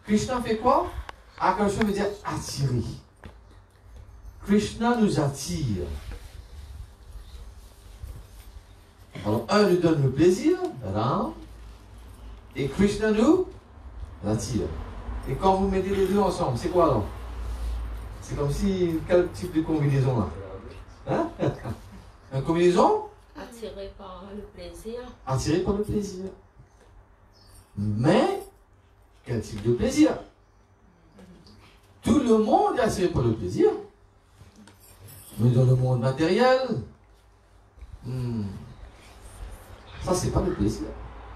Krishna fait quoi? Akarsha veut dire attirer. Krishna nous attire. Alors, un nous donne le plaisir, Ram, et Krishna nous attire. Et quand vous mettez les deux ensemble, c'est quoi alors? C'est comme si, quel type de combinaison là? Hein? Une combinaison? Attiré par le plaisir. Attiré par le plaisir. Mais, quel type de plaisir? Tout le monde est attiré par le plaisir. Mais dans le monde matériel, ça c'est pas le plaisir.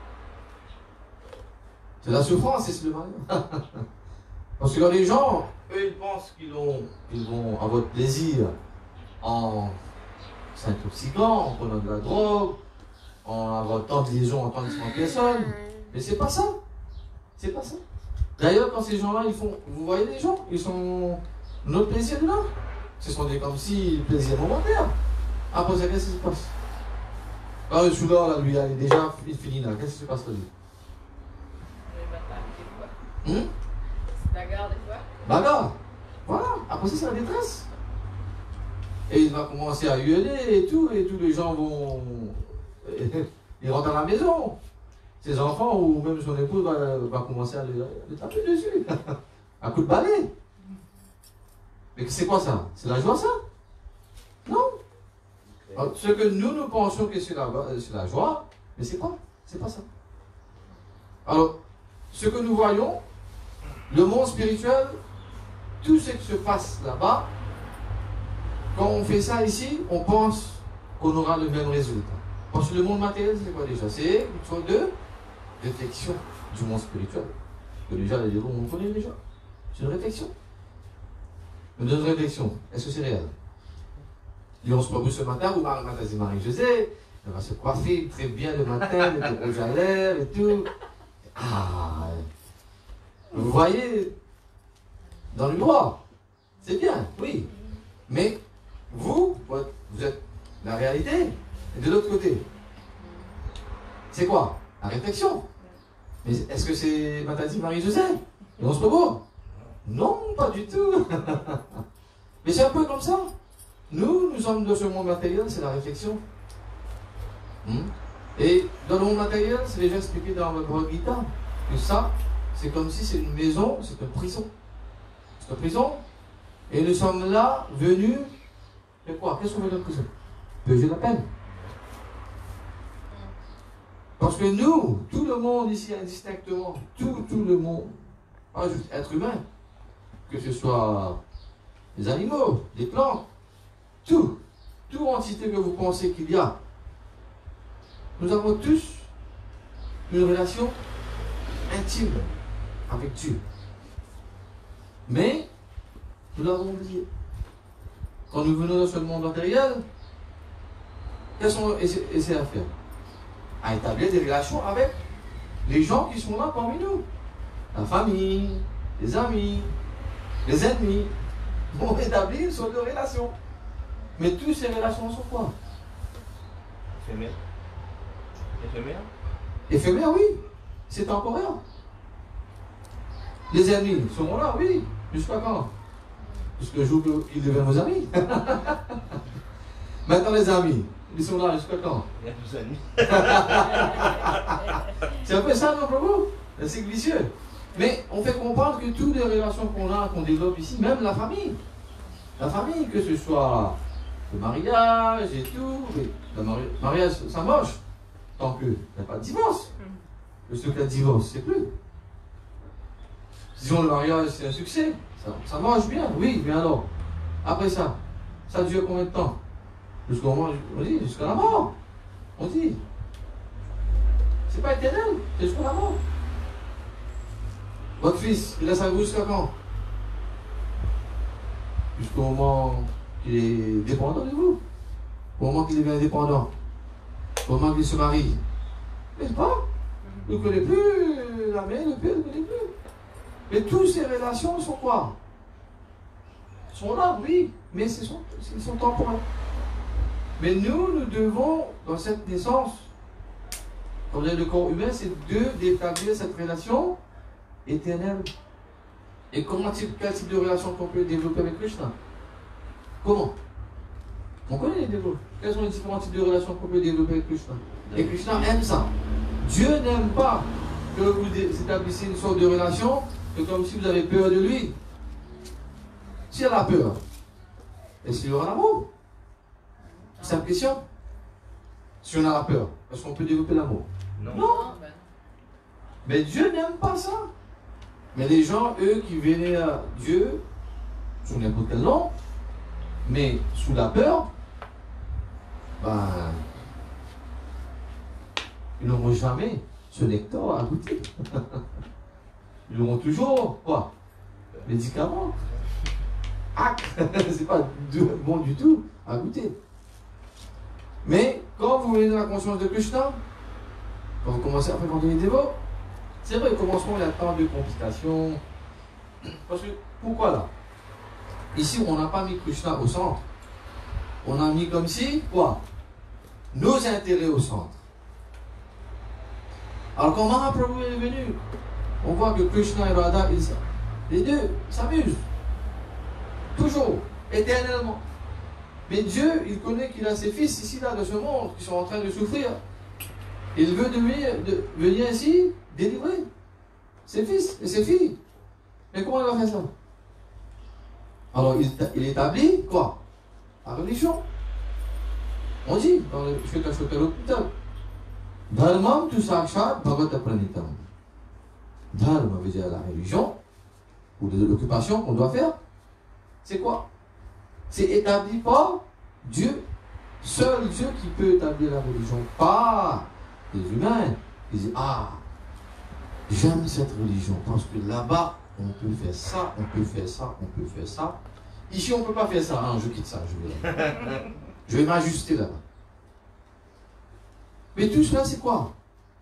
C'est la souffrance et c'est le mal. Parce que quand les gens, eux, ils pensent qu'ils vont avoir plaisir en s'intoxiquant, en prenant de la drogue, en avoir tant de liaisons en tant que personne. Mais c'est pas ça. C'est pas ça. D'ailleurs, quand ces gens-là, ils font, vous voyez les gens, ils sont notre plaisir là. Ce sont des comme si plaisir momentaire. Après ça, qu'est-ce qui se passe? Quand le soudeur, là, lui, il est déjà fini là. Qu'est-ce qui se passe là, lui? Bagarre, des fois. Bagarre. Voilà. Après ça, c'est la détresse. Et il va commencer à hurler et tous les gens vont. Ils rentrent à la maison. Ses enfants ou même son épouse va commencer à le taper dessus. À coup de balai. Mais c'est quoi ça? C'est la joie, ça? Non. Alors, ce que nous pensons que c'est la joie, mais c'est pas. C'est pas ça. Alors, ce que nous voyons, le monde spirituel, tout ce qui se passe là-bas, quand on fait ça ici, on pense qu'on aura le même résultat. Parce que le monde matériel, c'est quoi déjà? C'est une sorte de réflexion du monde spirituel. Que déjà, les démons, on connaît déjà. C'est une réflexion. Une deuxième réflexion, est-ce que c'est réel? Et on se propose ce matin, ou Marie-Josée, elle va se coiffer très bien le matin, avec le rouge à lèvres et tout. Ah, vous voyez, dans le droit, c'est bien, oui. Mais vous êtes la réalité. Et de l'autre côté, c'est quoi? La réflexion. Mais est-ce que c'est Matadi Marie-Josée? Et on se propose? Non, pas du tout. Mais c'est un peu comme ça. Nous sommes dans ce monde matériel, c'est la réflexion. Et dans le monde matériel, c'est déjà expliqué dans le Bhagavad Gita que ça, c'est comme si c'est une maison, c'est une prison. C'est une prison. Et nous sommes là, venus, et quoi? Qu'est-ce qu'on veut dans la prison? Peser la peine. Parce que nous, tout le monde ici indistinctement, tout le monde, pas juste être humain, que ce soit les animaux, les plantes, toute entité que vous pensez qu'il y a, nous avons tous une relation intime avec Dieu. Mais nous l'avons oublié. Quand nous venons dans ce monde matériel, qu'est-ce qu'on essaie à faire? À établir des relations avec les gens qui sont là parmi nous. La famille, les amis, les ennemis. On établit une sorte de relation. Mais toutes ces relations sont quoi? Éphémères. Éphémères? Éphémères, oui. C'est temporaire. Les ennemis sont là, oui. Jusqu'à quand? Jusqu'au jour qu'ils deviennent nos amis. Maintenant, les amis, ils sont là jusqu'à quand? Il y a 12 amis. C'est un peu ça, non, pour vous? C'est vicieux. Mais on fait comprendre que toutes les relations qu'on développe ici, même la famille, que ce soit le mariage et tout, le mariage, ça moche, tant qu'il n'y a pas de divorce. Parce que le divorce, c'est plus. Disons le mariage, c'est un succès, ça marche bien, oui, mais alors, après ça dure combien de temps? Jusqu'au moment, on dit, jusqu'à la mort. On dit. C'est pas éternel, c'est jusqu'à la mort. Votre fils, il laisse à vous jusqu'à quand? Jusqu'au moment qu'il est dépendant de vous. Au moment qu'il devient indépendant. Au moment qu'il se marie. N'est-ce pas? Il ne connaît plus la mère, le père, il ne connaît plus. Mais toutes ces relations sont quoi? Sont là, oui, mais ils sont temporaires. Mais nous devons, dans cette naissance, comme le corps humain, c'est d'établir cette relation éternelle Et quel type de relation qu'on peut développer avec Krishna? Comment? On connaît les développements. Quels sont les différents types de relations qu'on peut développer avec Krishna? Et Krishna aime ça. Dieu n'aime pas que vous établissiez une sorte de relation que comme si vous avez peur de lui. Si elle a peur, est-ce qu'il y aura l'amour? C'est la question. Si on a la peur, est-ce qu'on peut développer l'amour? Non. Mais Dieu n'aime pas ça. Mais les gens, eux, qui vénèrent Dieu, sous n'importe quel nom, mais sous la peur, ben, ils n'auront jamais ce nectar à goûter. Ils auront toujours, quoi? Médicaments. C'est pas bon du tout à goûter. Mais quand vous venez dans la conscience de Krishna, quand vous commencez à fréquenter les dévots, c'est vrai, au commencement, il y a tant de complications. Parce que, pourquoi là? Ici, on n'a pas mis Krishna au centre. On a mis comme si, quoi? Nos intérêts au centre. Alors, quand Mahaprabhu est venu, on voit que Krishna et Radha, les deux s'amusent. Toujours, éternellement. Mais Dieu, il connaît qu'il a ses fils ici, là, de ce monde, qui sont en train de souffrir. Il veut venir ici délivrer ses fils et ses filles. Mais comment il va faire ça? Alors, il établit quoi? La religion. On dit dans le Shveta Dharmam tu sakshat bhavata pranitam. Dharma veut dire la religion, ou l'occupation qu'on doit faire. C'est quoi? C'est établi par Dieu. Seul Dieu qui peut établir la religion, pas les humains. Ils disent, ah, j'aime cette religion parce que là-bas, on peut faire ça, on peut faire ça, on peut faire ça. Ici, on ne peut pas faire ça. Ah, je quitte ça, je vais m'ajuster là-bas. Mais tout cela, c'est quoi?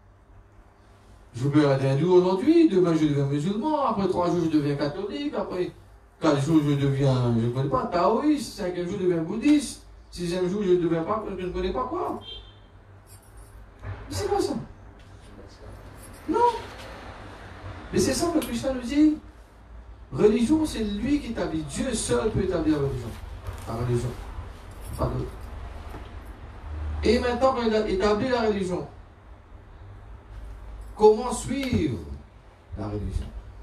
Je peux être hindou aujourd'hui, demain je deviens musulman, après 3 jours je deviens catholique, après 4 jours je deviens, je ne connais pas, taoïste, 5e jour je deviens bouddhiste, 6e jour je ne deviens pas, je ne connais pas quoi. Mais c'est quoi ça? Non. Mais c'est ça que Krishna nous dit. Religion, c'est lui qui établit. Dieu seul peut établir la religion. La religion. Pas d'autre. Et maintenant qu'il a établi la religion, comment suivre la religion?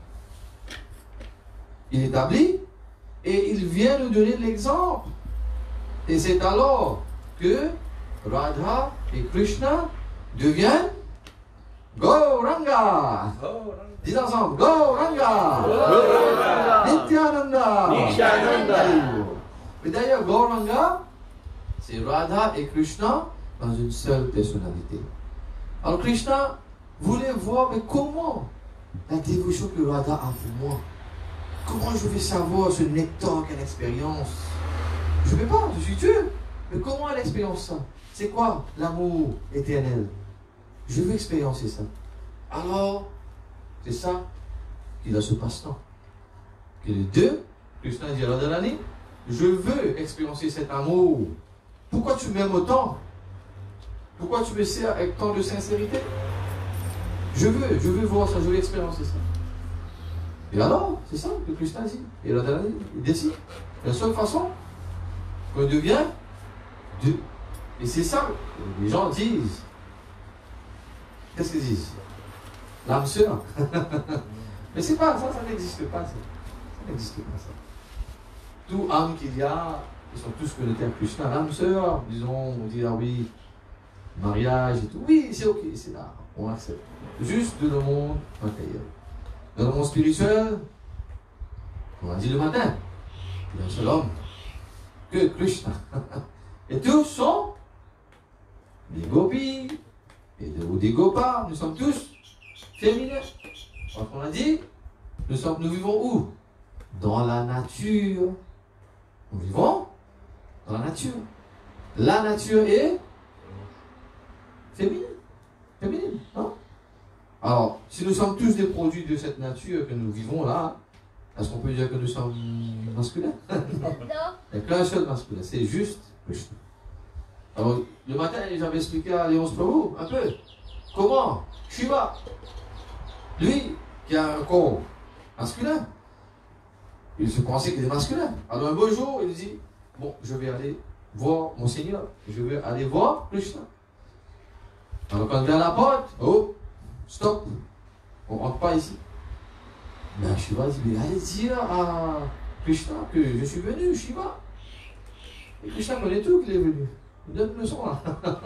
Il établit et il vient nous donner l'exemple. Et c'est alors que Radha et Krishna deviennent Gauranga. Dis ensemble, Gauranga. Nityananda. Mais d'ailleurs, Gauranga, c'est Radha et Krishna dans une seule personnalité. Alors Krishna voulait voir, mais comment la dévotion que Radha a pour moi? Comment je vais savoir ce nectar, quelle expérience? Je ne peux pas, je suis Dieu. Mais comment elle expérience ça? C'est quoi l'amour éternel? Je veux expériencer ça. Alors, c'est ça qu'il a ce passe-temps. Que les deux, Krishna dit à Radharani, je veux expériencer cet amour. Pourquoi tu m'aimes autant? Pourquoi tu me sers avec tant de sincérité? Je veux voir ça, je veux expérimenter ça. Et alors, c'est ça que Krishna dit. Et Radharani, il décide. La seule façon qu'on devient Dieu. Et c'est ça que les gens disent. Qu'est-ce qu'ils disent? L'âme sœur. Mais c'est pas ça, ça n'existe pas. Ça n'existe pas ça. Tout âme qu'il y a, ils sont tous connectés à Krishna. L'âme sœur, disons, on dit, ah oui, mariage et tout. Oui, c'est ok, c'est là, on accepte. Juste de le monde matériel. Dans le monde spirituel, on a dit le matin, il y a un seul homme, que Krishna. Et tous sont des gopis, ou des gopas, nous sommes tous féminins. Donc on a dit, nous vivons où? Dans la nature. Nous vivons dans la nature. La nature est féminine. Féminine, non? Alors, si nous sommes tous des produits de cette nature que nous vivons là, est-ce qu'on peut dire que nous sommes masculins? Non. Il n'y a qu'un seul masculin, c'est juste Krishna. Alors, le matin, j'avais expliqué à Léonce Prabhu un peu comment Shiva, lui, qui a un corps masculin, Il se pensait qu'il était masculin. Alors un beau jour, il dit, bon, je vais aller voir mon Seigneur. Je vais aller voir Krishna. Alors quand il vient à la porte, oh, stop. On ne rentre pas ici. Ben Shiva dit, mais allez dire à Krishna que je suis venu, Shiva. Et Krishna connaît tout qu'il est venu. Il donne une leçon là.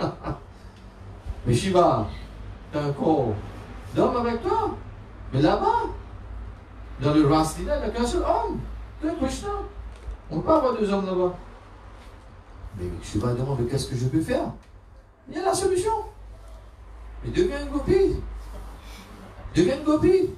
Mais Shiva, tu as un corps d'homme avec toi. Mais là-bas, dans le Raslila, il n'y a qu'un seul homme. C'est Krishna. On ne peut pas avoir deux hommes là-bas. Mais Shiva demande, mais qu'est-ce que je peux faire? Il y a la solution. Mais deviens une gopi. Deviens une gopi.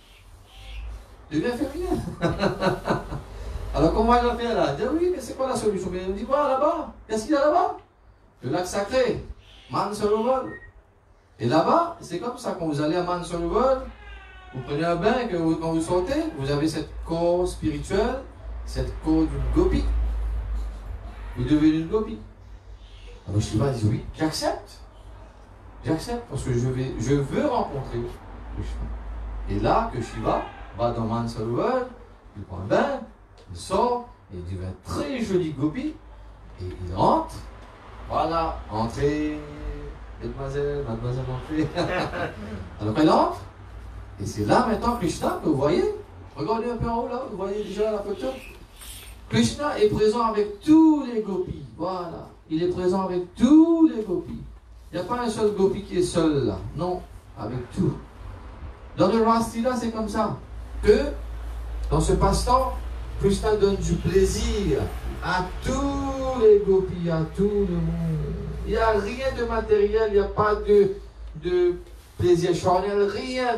Deviens féminin. Alors comment il va faire là? Il dit oui, mais c'est quoi la solution? Mais il dit voilà là-bas. Qu'est-ce qu'il y a là-bas? Le lac sacré, Mansarovar. Et là-bas, c'est comme ça, quand vous allez à Mansarovar, vous prenez un bain, quand vous sortez, vous avez cette corps spirituelle, cette corps d'une gopi. Vous devenez une gopi. Alors Shiva dit oui, j'accepte. J'accepte parce que je veux rencontrer Krishna. Et là que Shiva va dans Mansarovar, il prend un bain, il sort, et il devient très joli gopi, et il rentre. Voilà, entrez, mademoiselle, entrez. Alors il entre, et c'est là maintenant Krishna que vous voyez. Regardez un peu en haut là, vous voyez déjà la photo. Krishna est présent avec tous les gopis. Voilà, il est présent avec tous les gopis. Il n'y a pas un seul gopi qui est seul là. Non, avec tout. Dans le Rastila, c'est comme ça. Que dans ce passe-temps, Krishna donne du plaisir à tous les gopis, à tout le monde. Il n'y a rien de matériel, il n'y a pas de plaisir charnel, rien.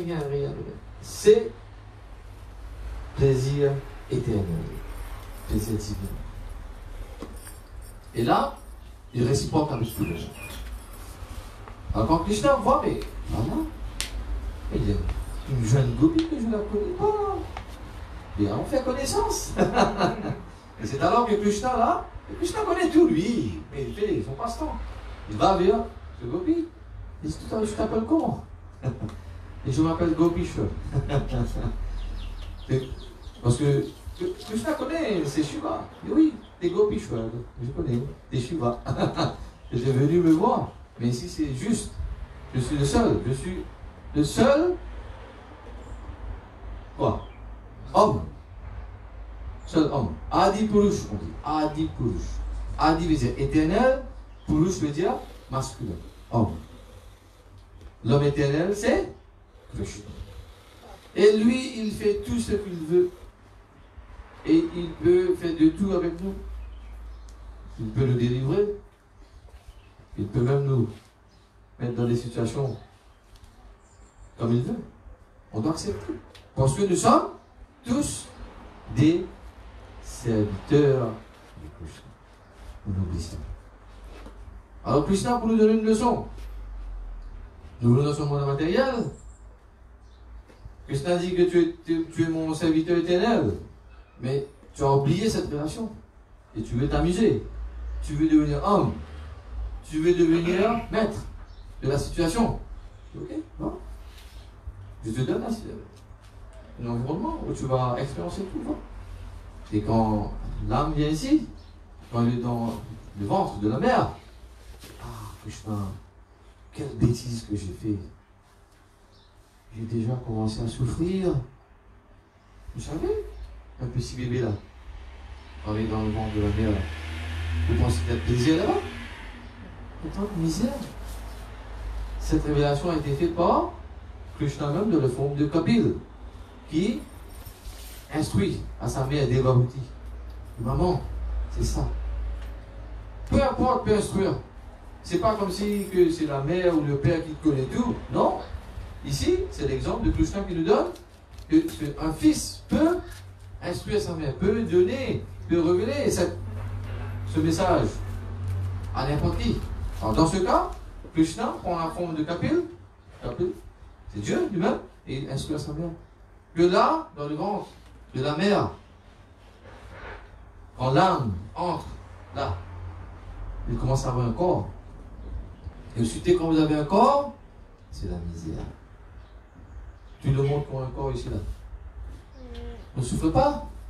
C'est plaisir éternel, plaisir divin. Et là, il réciproque avec tout le monde. Alors quand Krishna voit, mais voilà, il y a une jeune gopi que je ne la connais pas. Et on fait connaissance. Et c'est alors que Krishna là, Krishna connaît tout lui, mais il fait son passe-temps. Il va vers ce gopi. Il dit, je t'appelle comment? Et je m'appelle Gopishwar. Parce que Krishna connaît, c'est Shiva. Et oui, t'es Gopishwar, je connais, t'es Shiva. J'étais venu me voir. Mais ici c'est juste. Je suis le seul. Je suis le seul. Quoi? Homme. Seul homme. Adi Purush, on dit. Adi Purush. Adi veut dire éternel. Purush veut dire masculin. Homme. L'homme éternel, c'est Krishna. Et lui, il fait tout ce qu'il veut. Et il peut faire de tout avec nous. Il peut nous délivrer. Il peut même nous mettre dans des situations comme il veut. On doit accepter. Parce que nous sommes tous des serviteurs de Krishna. On oublie ça. Alors Krishna, pour nous donner une leçon, nous venons dans son monde matériel. Krishna dit que tu es mon serviteur éternel. Mais tu as oublié cette relation. Et tu veux t'amuser. Tu veux devenir homme. Tu veux devenir maître de la situation. Ok? Non? Je te donne un environnement où tu vas expérimenter tout. Non? Et quand l'âme vient ici, quand elle est dans le ventre de la mère, ah, Krishna, quelle bêtise que j'ai fait. J'ai déjà commencé à souffrir. Vous savez, un petit bébé là, quand il est dans le ventre de la mère, là, vous pensez qu'il y a de plaisir là-bas? Autant de misère. Cette révélation a été faite par Krishna même dans la forme de Kapil, qui instruit à sa mère Devahuti. Maman, c'est ça. Peu importe, peut instruire. C'est pas comme si que c'est la mère ou le père qui connaît tout. Non. Ici, c'est l'exemple de Krishna qui nous donne qu'un fils peut instruire sa mère, peut donner, peut révéler ce message à n'importe qui. Alors dans ce cas, Krishna prend la forme de Kapil, c'est Dieu lui-même, et il instruit sa mère. Que là, dans le ventre de la mère, quand l'âme entre là, il commence à avoir un corps. Et ensuite, quand vous avez un corps, c'est la misère. Tu le montres pour un corps ici là. Ne souffre pas.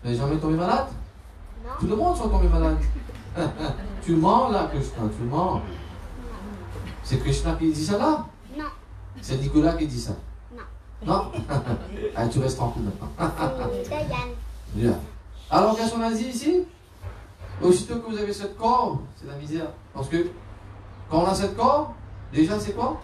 Tu n'es jamais tombé malade? Non. Tout le monde sont tombés malades. Tu mens là, Krishna, tu mens. C'est Krishna qui dit ça là? Non. C'est Nicolas qui dit ça? Non. Non? Allez, tu restes tranquille maintenant. C'est Dayan. Bien. Alors, qu'est-ce qu'on a dit ici? Aussitôt que vous avez cette corps, c'est la misère. Parce que quand on a cette corps, déjà c'est quoi?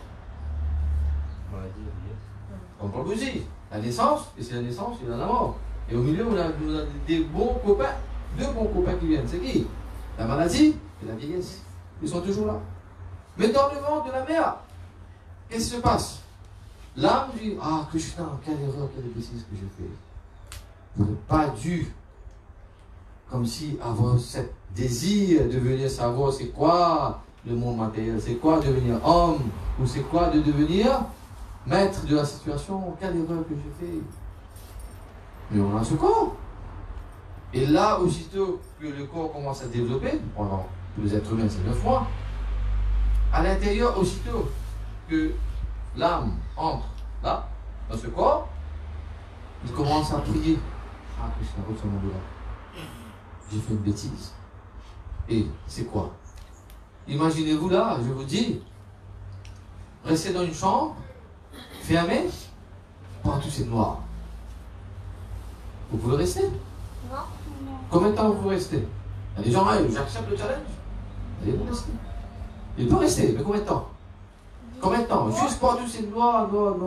Comme Paul vous dit, la naissance, et c'est la naissance, il y a la mort. Et au milieu, on a des bons copains, deux bons copains qui viennent. C'est qui? La maladie et la vieillesse. Ils sont toujours là. Mais dans le ventre de la mère, qu'est-ce qui se passe? L'âme dit, ah Krishna, quelle erreur, quelle bêtise que j'ai fait. Je n'aurais pas dû, comme si avoir ce désir de venir savoir c'est quoi le monde matériel, c'est quoi devenir homme, ou c'est quoi de devenir maître de la situation, quelle erreur que j'ai fait. Mais on a ce corps. Et là, aussitôt que le corps commence à se développer, pendant tous les êtres humains, c'est 9 mois, à l'intérieur, aussitôt que l'âme entre là, dans ce corps, il commence à prier. Ah, Krishna, là. J'ai fait une bêtise. Et c'est quoi? Imaginez-vous là, je vous dis, restez dans une chambre, fermée, partout c'est noir. Vous pouvez rester? Non. Combien de temps vous restez? Il y a des gens, j'accepte le challenge. Allez, vous restez. Il peut rester, mais combien de temps? Combien de temps? Juste partout c'est noir.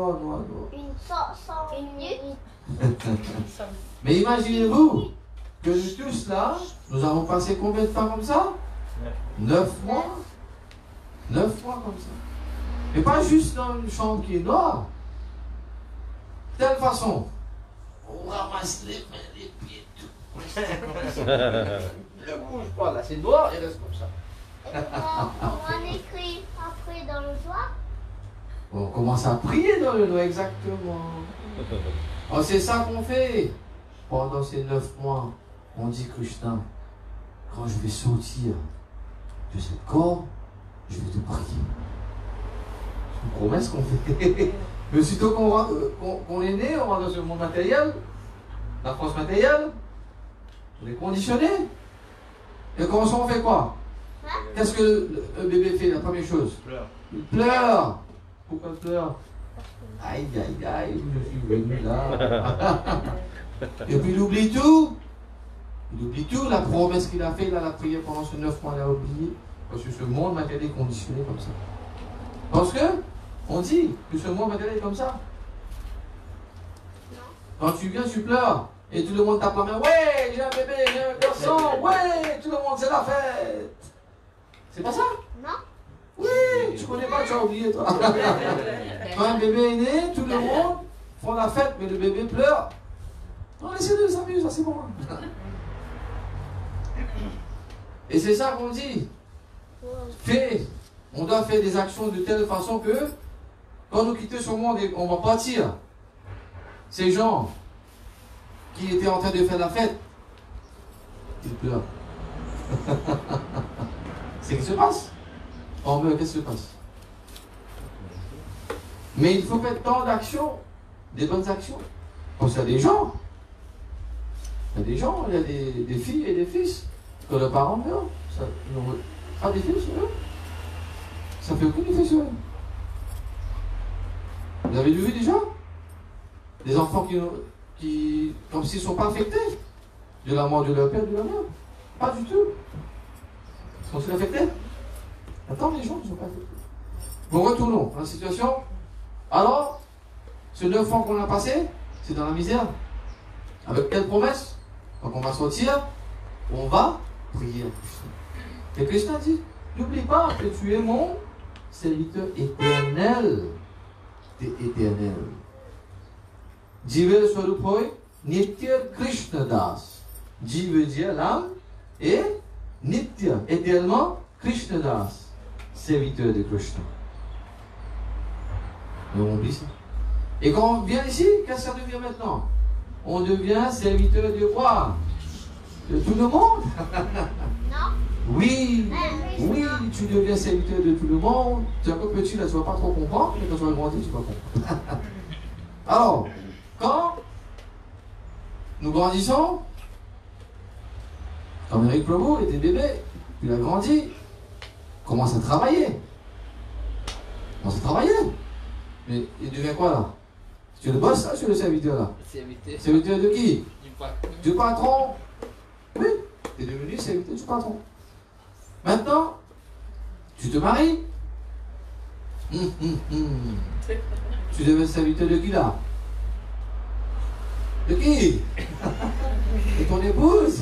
Une minute. Mais imaginez-vous que nous tous là, nous avons passé combien de temps comme ça? 9 mois. 9 mois comme ça. Et pas juste dans une chambre qui est noire. De telle façon, on ramasse les mains, les pieds, tout. Ne bouge pas là, c'est noir et reste comme ça. On écrit après dans le doigt. On commence à prier dans le doigt, exactement. Oh, c'est ça qu'on fait. Pendant ces 9 mois, on dit Krishna, quand je vais sortir de ce corps, je vais te prier. C'est une promesse qu'on fait. Mais aussitôt qu'on est né, on va dans ce monde matériel, la force matérielle, on est conditionné. Et comment ça, on fait quoi? Qu'est-ce que le bébé fait, la première chose? Il pleure. Pourquoi il pleure? Aïe, aïe, aïe, je suis venu là. Et puis il oublie tout. Il oublie tout, la promesse qu'il a fait, là, la prière pendant ces 9 mois, il a oublié. Parce que ce monde matériel est conditionné comme ça. Parce que, on dit que ce monde matériel est comme ça. Quand tu viens, tu pleures. Et tout le monde tape la main. Ouais, j'ai un bébé, j'ai un garçon. Ouais, tout le monde, c'est la fête. C'est pas ça? Non. Oui, tu connais pas, tu as oublié toi. Quand un bébé est né, tout le monde font la fête, mais le bébé pleure. Non, laissez-le s'amuser, ça c'est bon. Et c'est ça qu'on dit. On doit faire des actions de telle façon que quand nous quittons ce monde, on va partir. Ces gens qui étaient en train de faire la fête, ils pleurent. C'est ce qui se passe. On meurt, qu'est-ce qui se passe? Mais il faut faire tant d'actions, des bonnes actions. Parce qu'il y a des gens, il y a des filles et des fils que leurs parents meurent. Ils n'ont pas des fils, eux. Ça fait aucun effet sur eux. Vous avez vu déjà? Des enfants qui comme s'ils ne sont pas affectés de la mort de leur père et de leur mère. Pas du tout. Sont-ils affectés? Attends, les gens ne sont pas affectés. Bon, retournons à la situation. Alors, ce 9 ans qu'on a passé, c'est dans la misère. Avec quelle promesse? Quand on va sortir, on va prier à Krishna. Et Krishna dit, n'oublie pas que tu es mon serviteur éternel. Tu es éternel. Jiva Swarupoy, Nitya Krishna Das. Jiva veut dire l'âme et Nitya, éternellement Krishna Das, serviteur de Krishna. Mais on oublie ça. Et quand on vient ici, qu'est-ce que ça devient maintenant? On devient serviteur de quoi? De tout le monde? Non. Oui, oui, tu deviens serviteur de tout le monde. Tu es un peu petit là, tu ne vas pas trop comprendre, mais quand tu vas grandir, tu vas comprendre. Alors, quand nous grandissons, Quand Eric Provo était bébé, il a grandi, commence à travailler. Mais il devient quoi là? Tu es le boss là, tu es le serviteur là? Serviteur de qui? Du patron. Oui, tu es devenu serviteur du patron. Maintenant, tu te maries. Tu deviens serviteur de qui là? De qui? De ton épouse.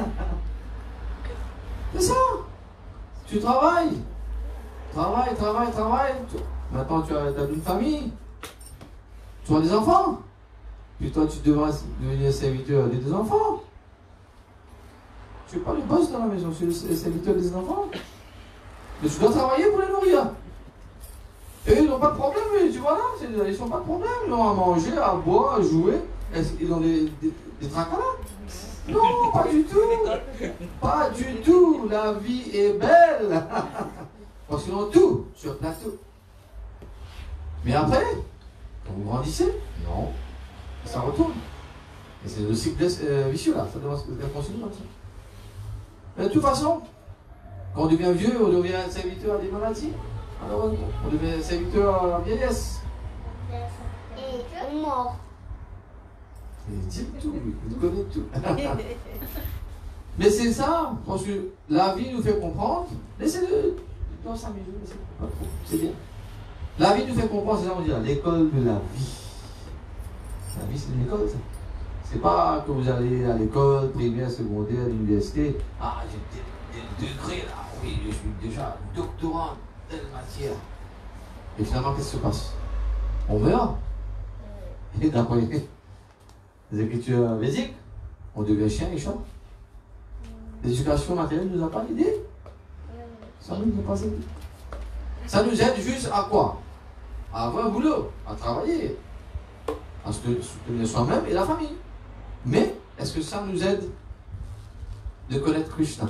C'est ça. Tu travailles. Travaille. Maintenant, tu as une famille. Tu as des enfants. Puis toi, tu devras devenir serviteur de tes enfants. Tu n'es pas le boss dans la maison, tu es le serviteur des enfants. Mais tu dois travailler pour les nourrir. Et ils n'ont pas de problème, tu vois là, ils n'ont pas de problème. Ils ont à manger, à boire, à jouer. Ils ont des tracas là? Non, pas du tout. Pas du tout. La vie est belle. Parce qu'ils ont tout sur le plateau. Mais après, quand vous grandissez, non, ça retourne. Et c'est le cycle vicieux là, ça doit continuer comme ça. Mais de toute façon, quand on devient vieux, on devient serviteur à des maladies. Malheureusement, on devient serviteur à la vieillesse. Et on mort. Il dit tout, il connaît tout. Mais c'est ça, parce que la vie nous fait comprendre. Laissez-le dans 5 minutes, c'est bien. La vie nous fait comprendre, c'est ça qu'on dit, l'école de la vie. La vie, c'est une école, ça. C'est pas que vous allez à l'école, primaire, secondaire, l'université. Ah, j'ai des degrés là, oui, je suis déjà doctorant en telle matière. Et finalement, qu'est-ce qui se passe? On meurt. Et d'après les écritures védiques, on devient chien et chat. L'éducation matérielle ne nous a pas aidé. Ça ne nous a pas aidé. Ça nous aide juste à quoi? À avoir un boulot, à travailler, à se soutenir soi-même et la famille. Mais est-ce que ça nous aide de connaître Krishna?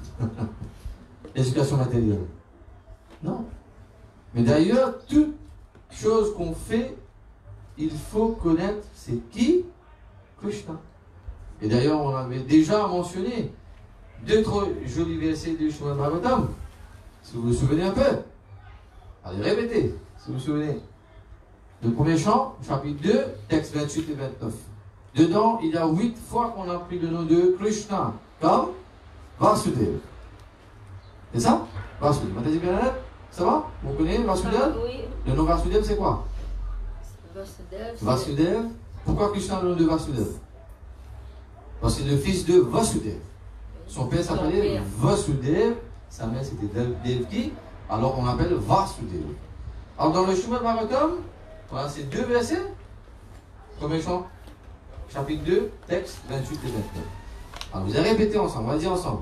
L'éducation matérielle. Non. Mais d'ailleurs, toute chose qu'on fait, il faut connaître c'est qui? Krishna. Et d'ailleurs, on avait déjà mentionné d'autres jolis versets du Srimad Bhagavatam. Si vous vous souvenez un peu. Allez, répétez, si vous vous souvenez. Le premier chant, chapitre 2, textes 28 et 29. Dedans, il y a 8 fois qu'on a pris le nom de Krishna, comme Vasudeva. C'est ça? Vasudeva. Vous bien la lettre? Ça va? Vous connaissez Vasudeva? Oui. Le nom Vasudeva, c'est quoi? Vasudeva. Pourquoi Krishna a le nom de Vasudeva? Parce que c'est le fils de Vasudeva. Son père s'appelait Vasudeva, sa mère c'était Devki, alors on appelle Vasudeva. Alors dans le Srimad Bhagavatam, voilà ces 2 versets. Premier chant, chapitre 2, texte 28 et 29. Alors vous allez répéter ensemble, on va dire ensemble.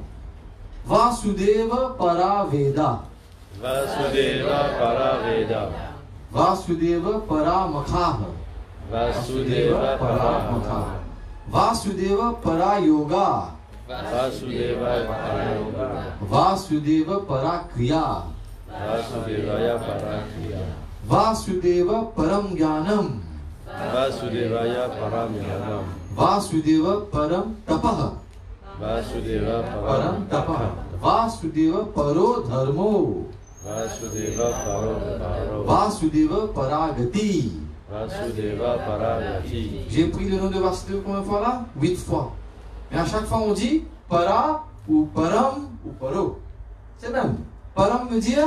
Vasudeva Paraveda. Vasudeva Paraveda. Vasudeva Paramakha. Vasudeva Paramaka. Vasudeva Parayoga. Vasudeva Parayoga. Vasudeva Parakriya. Vasudevaya Parakriya. Vasudeva Param Jnanam. Vasudevaya Paramyanam. Vasudeva Param Tapaha. Vasudeva Param Tapaha. Vasudeva Paro Dharmo. Vasudeva Paro. Vasudeva Paragati. Vasudeva Paragati. J'ai pris le nom de Vasudeva combien de fois là? 8 fois. Mais à chaque fois on dit Para ou Param ou Paro. C'est même. Param veut dire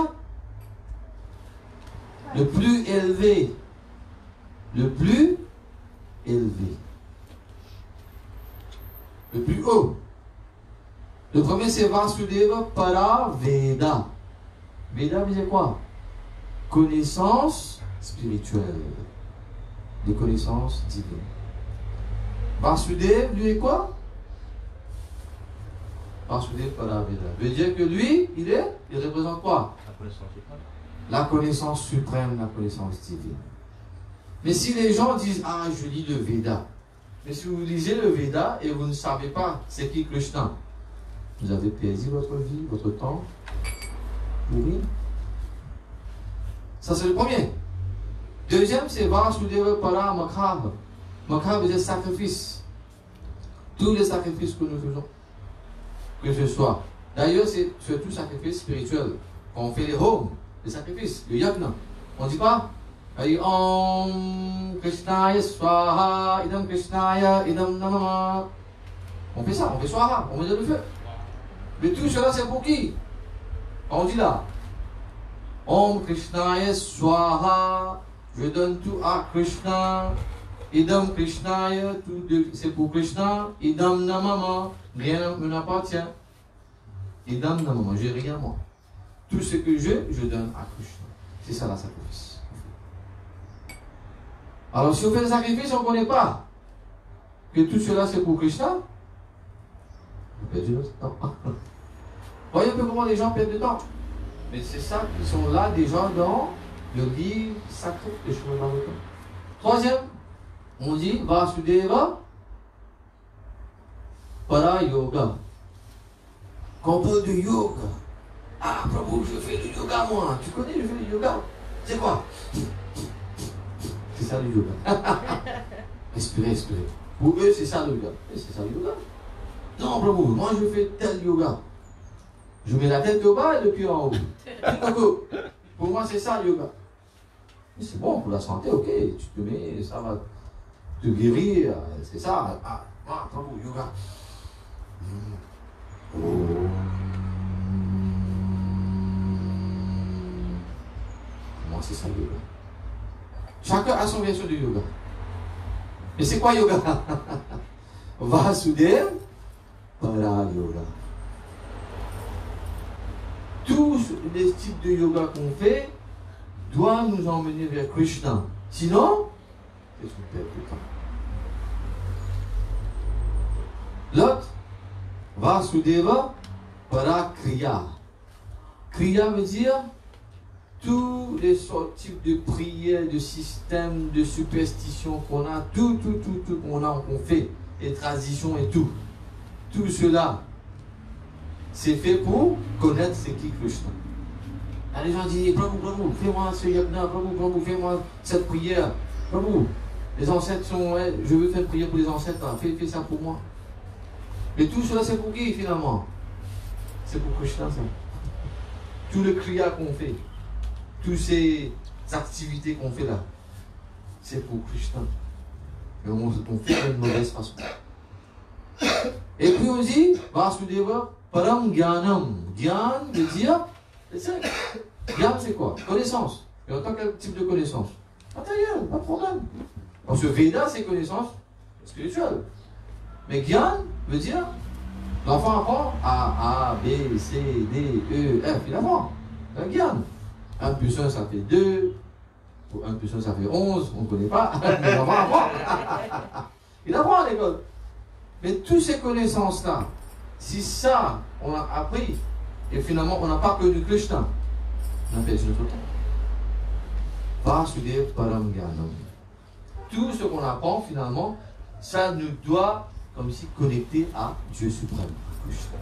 le plus élevé. Le plus élevé. Le plus haut. Le premier c'est Vasudeva Paraveda. Veda veut dire quoi? Connaissance spirituelle. De connaissances divines. Vasudeva lui est quoi? Vasudeva Paraveda. Veut dire que lui, il représente quoi? La connaissance suprême, la connaissance divine. Mais si les gens disent, ah, je lis le Veda. Mais si vous lisez le Veda et vous ne savez pas c'est qui Krishna, vous avez perdu votre vie, votre temps, pourri. Ça c'est le premier. Deuxième, c'est Vasudeva Paramakha. Makha veut dire sacrifice. Tous les sacrifices que nous faisons. que ce soit. D'ailleurs, c'est surtout sacrifice spirituel. Quand on fait les homes, les sacrifices, le yagna, on ne dit pas Om Krishnaya Swaha, Idam Krishnaya, Idam Namama. On fait ça, on fait Swaha, on met le feu. Mais tout cela, c'est pour qui? On dit là Om Krishnaya Swaha, je donne tout à Krishna. Idam Krishnaya, c'est pour Krishna. Idam Namama, rien ne m'appartient. Idam Namama, j'ai rien moi. Tout ce que je donne à Krishna. C'est ça la sacrifice. Alors si on fait le sacrifice, on ne connaît pas que tout cela c'est pour Krishna. On perd du temps. Voyez un peu comment les gens perdent du temps. Mais c'est ça qui sont là déjà dans le livre sacré de Srimad Bhagavatam. Troisième, on dit Vasudeva Para Yoga. Quand on parle de yoga, ah Prabhu, je fais du yoga moi. Tu connais, je fais du yoga. C'est quoi? C'est ça le yoga. Respirez, respirez. Pour eux, c'est ça le yoga. Et c'est ça le yoga. Non, Prabhu, moi je fais tel yoga. Je mets la tête au bas et le pied en haut. Pour moi, c'est ça le yoga. C'est bon pour la santé, ok. Tu te mets, ça va te guérir. C'est ça. Ah, Prabhu, yoga. Moi, c'est ça le yoga. Chacun a son version du yoga. Mais c'est quoi yoga? Vasudeva Para Yoga. Tous les types de yoga qu'on fait doivent nous emmener vers Krishna. Sinon, c'est une perte de temps. L'autre, Vasudeva Para Kriya. Kriya veut dire tous les types de prières, de systèmes, de superstitions qu'on a, tout qu'on fait, les traditions et tout. Tout cela, c'est fait pour connaître ce qui est Krishna. Les gens disent, Prabhu, fais-moi ce yagna, Prabhu, fais-moi cette prière. Prabhu, les ancêtres sont, je veux faire une prière pour les ancêtres, hein. Fais ça pour moi. Mais tout cela, c'est pour qui finalement? C'est pour Krishna, ça. Tout le kriya qu'on fait, toutes ces activités qu'on fait là, c'est pour Krishna. Et on fait d'une mauvaise façon. Et puis on dit, Vasudeva Param Gyanam. Gyan veut dire, Gyan c'est quoi? Connaissance. Et en tant quel type de connaissance? Pas de problème. Parce que Veda c'est connaissance spirituelle. Mais Gyan veut dire, l'enfant apprend A, B, C, D, E, F, il apprend. Un Gyan. 1 plus 1 ça fait 2. Ou 1 plus 1 ça fait 11, on ne connaît pas. Mais l'enfant apprend. Il apprend à l'école. Mais toutes ces connaissances-là, si ça, on a appris, et finalement on n'a pas connu Krishna, on a perdu notre temps. Vasudeva Param Gyanam. Tout ce qu'on apprend, finalement, ça nous doit, comme si, connecter à Dieu suprême, Krishna.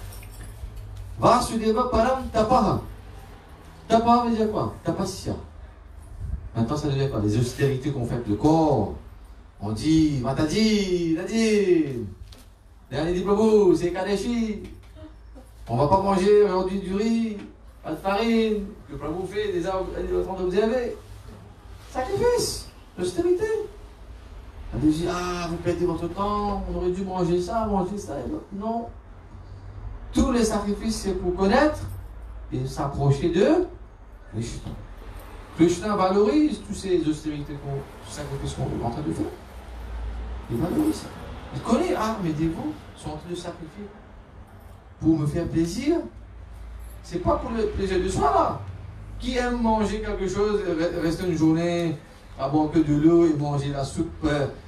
Vasudeva Param Tapaha. Tapaha veut dire quoi? Tapasya. Maintenant, ça devient quoi? Les austérités qu'on fait avec le corps. On dit, Matadi, Nadine, dernier dit Prabhu, c'est Kadeshi. On ne va pas manger aujourd'hui du riz, pas de farine, que Prabhu fait des arbres d'observer. Sacrifice, l'austérité. On dit, vous perdez votre temps, on aurait dû manger ça. Non. Tous les sacrifices, c'est pour connaître et s'approcher de Krishna. Krishna valorise toutes ces austérités, tous ces sacrifices qu'on est en train de faire. Il valorise ça. Il connaît, mes dévots sont en train de sacrifier pour me faire plaisir. C'est pas pour le plaisir de soi là. Qui aime manger quelque chose, rester une journée à boire que de l'eau et manger la soupe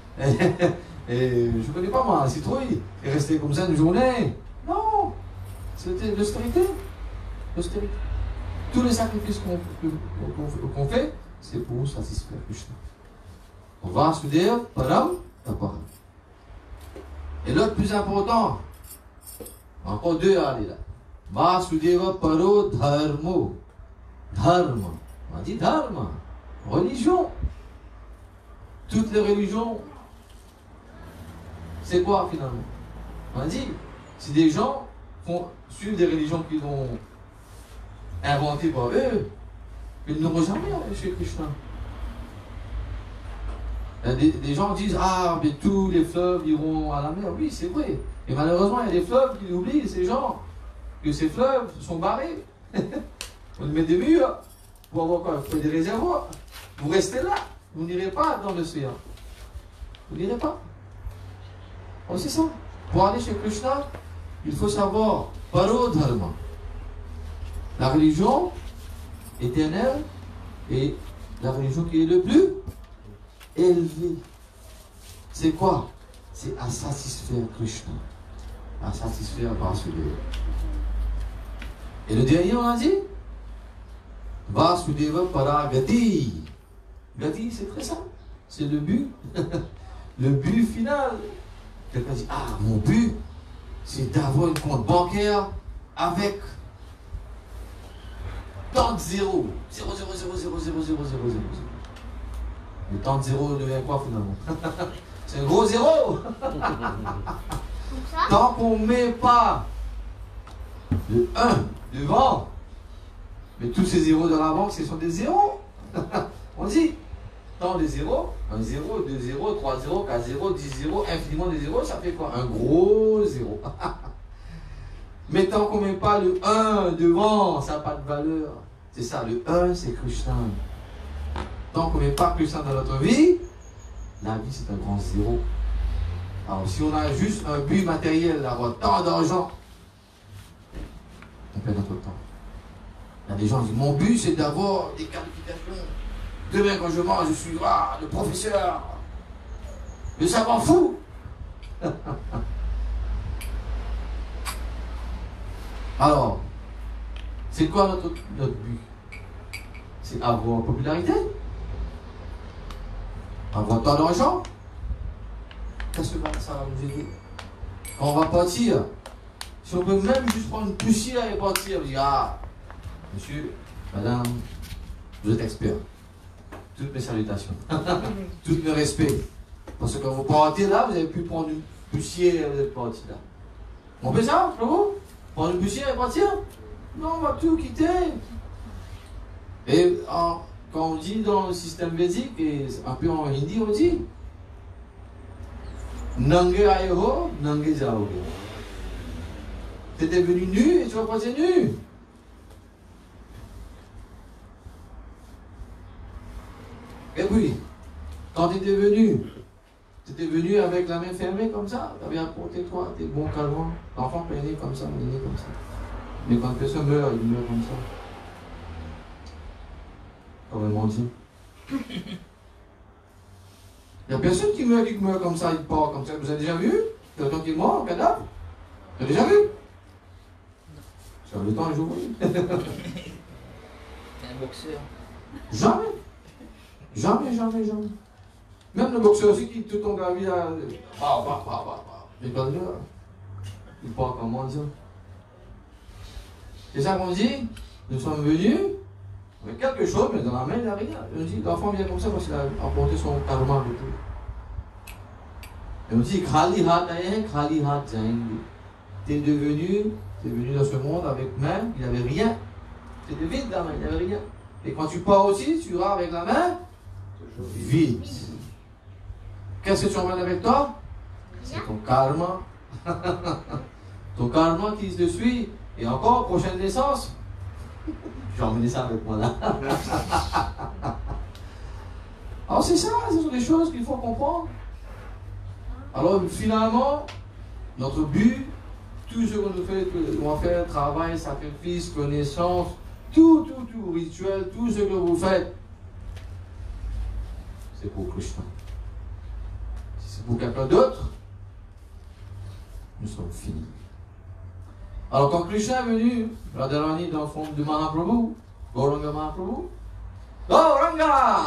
et je connais pas moi, la citrouille, et rester comme ça une journée. Non, c'était l'austérité. L'austérité. Tous les sacrifices qu'on fait, c'est pour satisfaire Krishna. On va se dire, Param, Tapaha. Et l'autre plus important, encore 2 à aller là. Vasudeva Paro Dharmo. Dharma. On dit Dharma. Religion. Toutes les religions, c'est quoi finalement? On dit, c'est des gens suivent des religions qu'ils ont inventées par eux, ils n'auront jamais chez Krishna. Des gens disent, ah, mais tous les fleuves iront à la mer. Oui, c'est vrai. Et malheureusement, il y a des fleuves qui oublient, ces gens, que ces fleuves sont barrés. On met des murs pour avoir quoi? Pour des réservoirs. Vous restez là. Vous n'irez pas dans l'océan. Vous n'irez pas. Oh, c'est ça. Pour aller chez Krishna, il faut savoir Parodharma, la religion éternelle et la religion qui est le plus élevée. C'est quoi? C'est à satisfaire Krishna, à satisfaire Vasudeva. Et le dernier, on a dit Vasudeva Paragati. Gati, c'est très simple. C'est le but. Le but final. Quelqu'un dit, ah, mon but, c'est d'avoir un compte bancaire avec tant de zéros. 0, 0, 0, 0, 0, 0, 0, 0, 0. Le tant de zéro devient quoi finalement? C'est un gros zéro. Tant qu'on ne met pas le 1 devant, mais tous ces zéros dans la banque, ce sont des zéros. On dit, tant de zéros, 1 0, 2 0, 3 0, 4 0, 10 0, infiniment de zéros, ça fait quoi? Un gros zéro. Mais tant qu'on ne met pas le 1 devant, ça n'a pas de valeur. C'est ça, le 1, c'est Krishna. Tant qu'on ne met pas Krishna dans notre vie, la vie c'est un grand zéro. Alors si on a juste un but matériel, d'avoir tant d'argent, on perd notre temps. Il y a des gens qui disent, mon but c'est d'avoir des qualifications. Demain quand je mange, je suis le professeur. Le savant fou. Alors, c'est quoi notre but? C'est avoir popularité? Avoir tant d'argent? Qu'est-ce que ça va nous aider? Quand on va partir, si on peut même juste prendre une poussière et partir, on dit, ah, monsieur, madame, vous êtes expert. Toutes mes salutations. Tous mes respects. Parce que quand vous partez là, vous avez pu prendre une poussière et vous êtes parti là. On fait ça, pour vous? Prendre une poussière et partir? Non, on va tout quitter. Et quand on dit dans le système védique, et un peu en hindi, on dit Nange ayo, nange jao. Tu étais venu nu et tu vas passer nu. Et puis, quand tu étais venu avec la main fermée comme ça, tu avais apporté toi tes bons calmants. L'enfant peut naître comme ça, il est né comme ça. Mais quand une personne meurt, il meurt comme ça. Comment dit? Il n'y a personne qui meurt comme ça, il part comme ça. Vous avez déjà vu quelqu'un qui est mort, un cadavre? Vous avez déjà vu? Sur le temps, je vous dis. T'es un boxeur. Jamais. Jamais. Même le boxeur aussi qui te tombe à la vie là. Mais quand il part comment dire? C'est ça qu'on dit. Nous sommes venus avec quelque chose, mais dans la main, il n'y a rien. On dit, l'enfant vient comme ça parce qu'il a emporté son karma avec lui. Et on dit, Khali hat aye, Khali hat jaenge. T'es venu dans ce monde avec main, il n'y avait rien. C'était vide la main, il n'y avait rien. Et quand tu pars aussi, tu iras avec la main vide. Qu'est-ce que tu emmènes avec toi? C'est ton karma. Ton karma qui te suit. Et encore, prochaine naissance. Je vais emmener ça avec moi là. Alors c'est ça, ce sont des choses qu'il faut comprendre. Alors finalement, notre but, tout ce qu'on nous fait, on va faire, travail, sacrifice, connaissance, tout, rituel, tout ce que vous faites, c'est pour Krishna. Si c'est pour quelqu'un d'autre, nous sommes finis. Alors quand Krishna est venu, Radharani dans le fond de Mahaprabhu, Gauranga Mahaprabhu, Gauranga!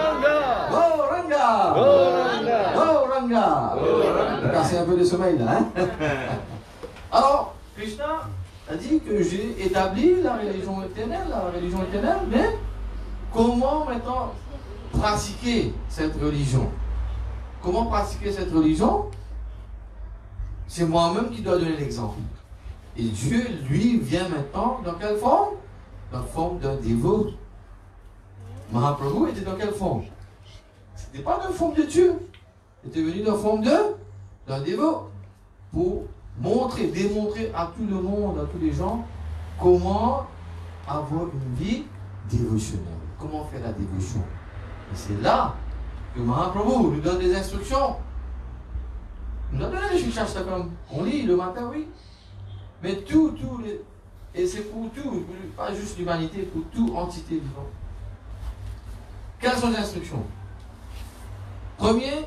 C'est un peu de sommeil là, hein? Alors, Krishna a dit que j'ai établi la religion éternelle, mais comment maintenant pratiquer cette religion? Comment pratiquer cette religion? C'est moi-même qui dois donner l'exemple. Et Dieu, lui, vient maintenant dans quelle forme? Dans la forme d'un dévot. Mahaprabhu était dans quelle forme? Ce n'était pas dans la forme de Dieu. Il était venu dans la forme d'un dévot. Pour montrer, démontrer à tout le monde, à tous les gens, comment avoir une vie dévotionnelle. Comment faire la dévotion. Et c'est là que Mahaprabhu nous donne des instructions. Il nous a donné des cherche ça comme on lit le matin, oui. Mais et c'est pour tout, pas juste l'humanité, pour toute entité vivante. Quelles sont les instructions? Premier,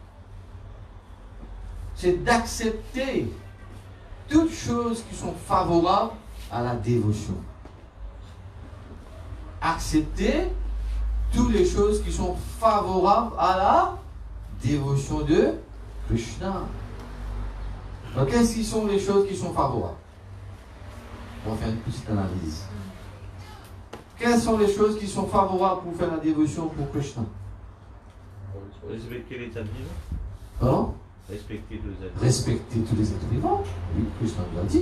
c'est d'accepter toutes choses qui sont favorables à la dévotion. Accepter toutes les choses qui sont favorables à la dévotion de Krishna. Donc, qu'est-ce qui sont les choses qui sont favorables? On va faire une petite analyse. Quelles sont les choses qui sont favorables pour faire la dévotion pour Krishna? Respecter l'état vivant. Pardon? Respecter tous les êtres. Respecter tous les êtres vivants. Oui, Krishna nous l'a dit.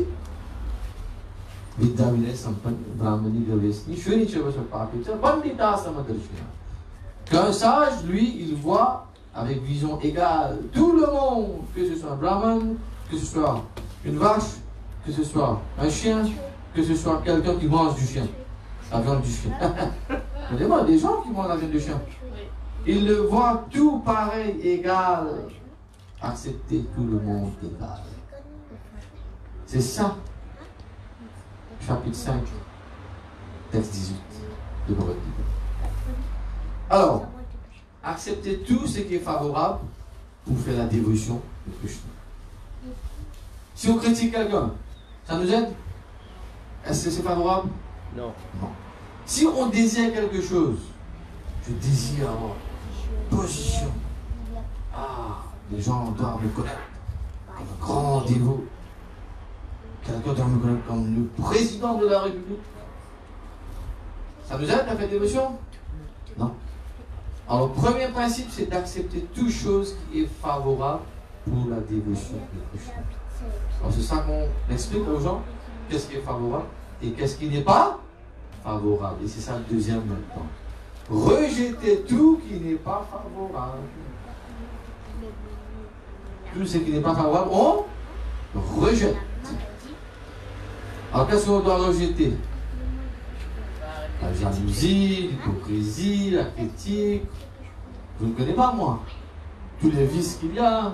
Qu'un sage, lui, il voit avec vision égale tout le monde, que ce soit un brahman, que ce soit une vache, que ce soit un chien, que ce soit quelqu'un qui mange du chien, la viande du chien. Il y a des gens qui mangent la viande du chien. Ils le voient tout pareil, égal. Accepter tout le monde égal. C'est ça. Chapitre 5, texte 18 de Bhagavad Gita. Alors, accepter tout ce qui est favorable pour faire la dévotion de Krishna. Si on critique quelqu'un, ça nous aide? Est-ce que c'est favorable? Non. Non. Si on désire quelque chose, je désire avoir position. Ah, les gens doivent me connaître comme un grand dévot. Quelqu'un doit me connaître comme le président de la République. Ça nous aide à faire dévotion? Non. Alors, le premier principe, c'est d'accepter toute chose qui est favorable pour la dévotion de Krishna. Alors, c'est ça qu'on explique aux gens. Qu'est-ce qui est favorable et qu'est-ce qui n'est pas favorable. Et c'est ça le deuxième maintenant. Rejeter tout qui n'est pas favorable. Tout ce qui n'est pas favorable, on rejette. Alors, qu'est-ce qu'on doit rejeter? La jalousie, l'hypocrisie, la critique. Je ne connais pas, moi. Tous les vices qu'il y a.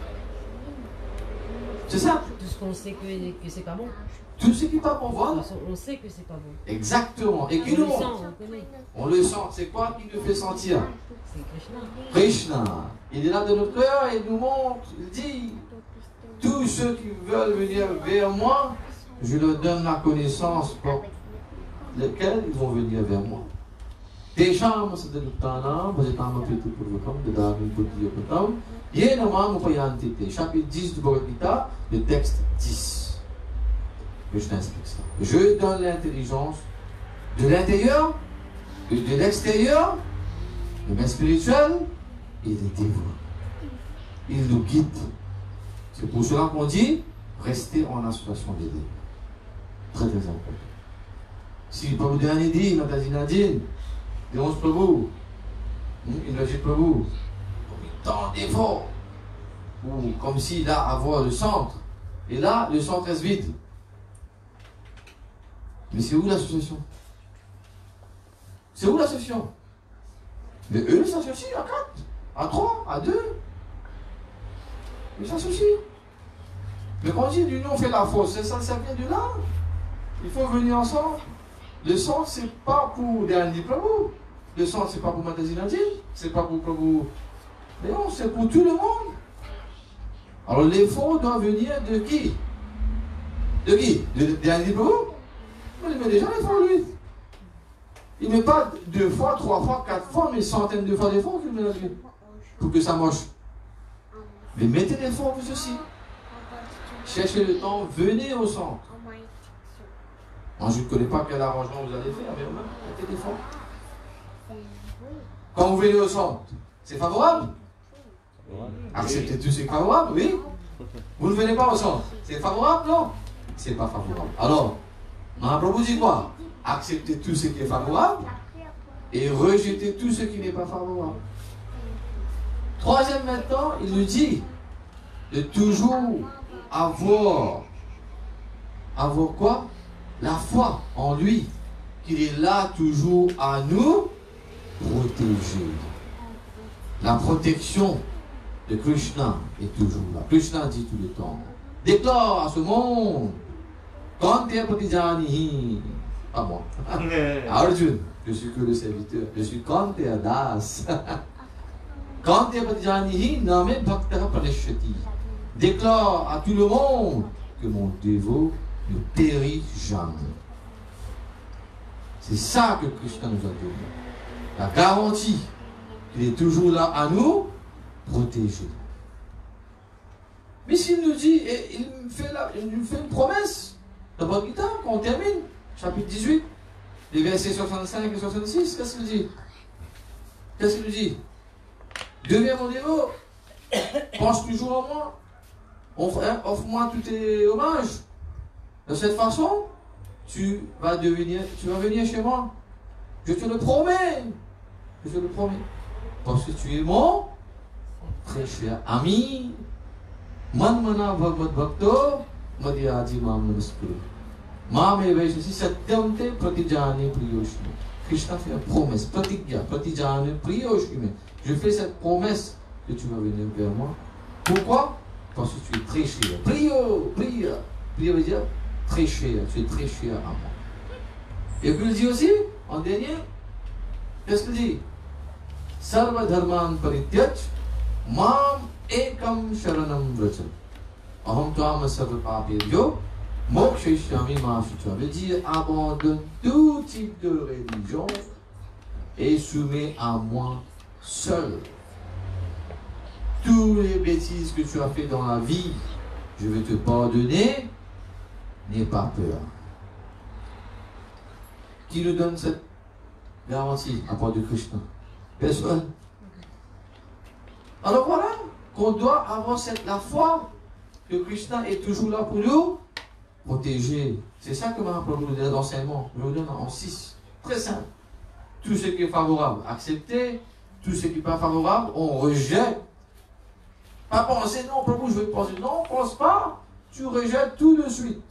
C'est ça. Tout ce qu'on sait que c'est pas bon. Tout ce qui n'est pas bon, voilà. On sait que c'est pas bon. Exactement. Et qui nous montre? On le sent. C'est quoi qui nous fait sentir? C'est Krishna. Krishna. Il est là de notre cœur et il nous montre. Il dit, tous ceux qui veulent venir vers moi, je leur donne la connaissance pour lesquels ils vont venir vers moi. Tesham Sadhanutana, Bhajatam Apitu Purvakam, Dadami Buddhiyopatam, Yenamam Upayantite, chapitre 10 du Bhagavad Gita, le texte 10. Je t'explique ça. Je donne l'intelligence de l'intérieur et de l'extérieur, le bien spirituel et les dévots. Il nous guide. C'est pour cela qu'on dit rester en association d'aider. Très très important. Si Prabhu Dhyani dit, Mataji Nadine, dénonce Prabhu, il va dire Prabhu, tant d'efforts, ou comme s'il a à voir le centre, et là, le centre reste vide. Mais c'est où l'association? C'est où l'association? Mais eux, ils s'associent à 4, à 3, à 2. Ils s'associent. Mais quand on dit l'union fait la force, ça vient de là. Il faut venir ensemble. Le centre, c'est pas pour Dhyani Prabhu. Le centre, c'est pas pour Mataji Nadine. C'est pas pour Prabhu. Mais non, c'est pour tout le monde. Alors l'effort doit venir de qui? De qui? De Dhyani Prabhu? Il met déjà l'effort, lui. Il ne met pas 2 fois, 3 fois, 4 fois, mais centaines de fois d'efforts qu'il met là, lui. Pour que ça marche. Mais mettez l'effort pour ceci. Cherchez le temps, venez au centre. Moi, je ne connais pas quel arrangement vous allez faire, mais au moins, mettez l'effort. Quand vous venez au centre, c'est favorable? Acceptez tout ce qui est favorable, oui. Vous ne venez pas au centre, c'est favorable, non? c'est pas favorable. Alors, Mahaprabhu dit quoi? Accepter tout ce qui est favorable et rejeter tout ce qui n'est pas favorable. Troisième maintenant, il nous dit de toujours avoir quoi? La foi en lui, qu'il est là toujours à nous protéger. La protection de Krishna est toujours là. Krishna dit tout le temps, déclare à ce monde, quand tu es Pratijanihi, pas moi, Arjun, je suis que le serviteur, je suis Kanteya Das. Kanteya Pratijanihi Name Bhaktara Praneshati. Déclare à tout le monde que mon dévot ne périt jamais. C'est ça que Krishna nous a donné. La garantie qu'il est toujours là à nous protéger. Mais s'il nous dit, et il nous fait une promesse, dans Bhagavad Gita, quand on termine, chapitre 18, les versets 65 et 66, qu'est-ce qu'il dit? Qu'est-ce qu'il nous dit? Deviens mon dévot, pense toujours en moi, offre-moi tous tes hommages. De cette façon, tu vas venir chez moi. Je te le promets. Je te le promets. Parce que tu es mon très cher ami. Manmana Bhagavad Bhakto Madhyati Mam Namaskuru. Mame Vaishasi Satyamte Pratijani Priyoshime. Krishna fait une promesse. Pratigya Pratijani Priyoshime. Je fais cette promesse que tu vas venir vers moi. Pourquoi? Parce que tu es très cher. Priyo veut dire très cher. Tu es très cher à moi. Et puis il dit aussi, en dernier, qu'est-ce qu'il dit? Sarva dharman parityaj mam ekam sharanam vrachan aham tvam sarva papebhyo mokshayishyami ma shucha. Veut dire abandonne tout type de religion et soumets à moi seul. Toutes les bêtises que tu as fait dans la vie, je vais te pardonner. N'aie pas peur. Qui nous donne cette garantie à part de Krishna? Personne. Alors voilà qu'on doit avoir la foi que Krishna est toujours là pour nous protéger. C'est ça que Mahaprabhu nous donne d'enseignement. Je vous donne en 6. Très simple. Tout ce qui est favorable, accepter. Tout ce qui n'est pas favorable, on rejette. Pas penser, non, Prabhu, je vais penser. Non, pense pas. Tu rejettes tout de suite.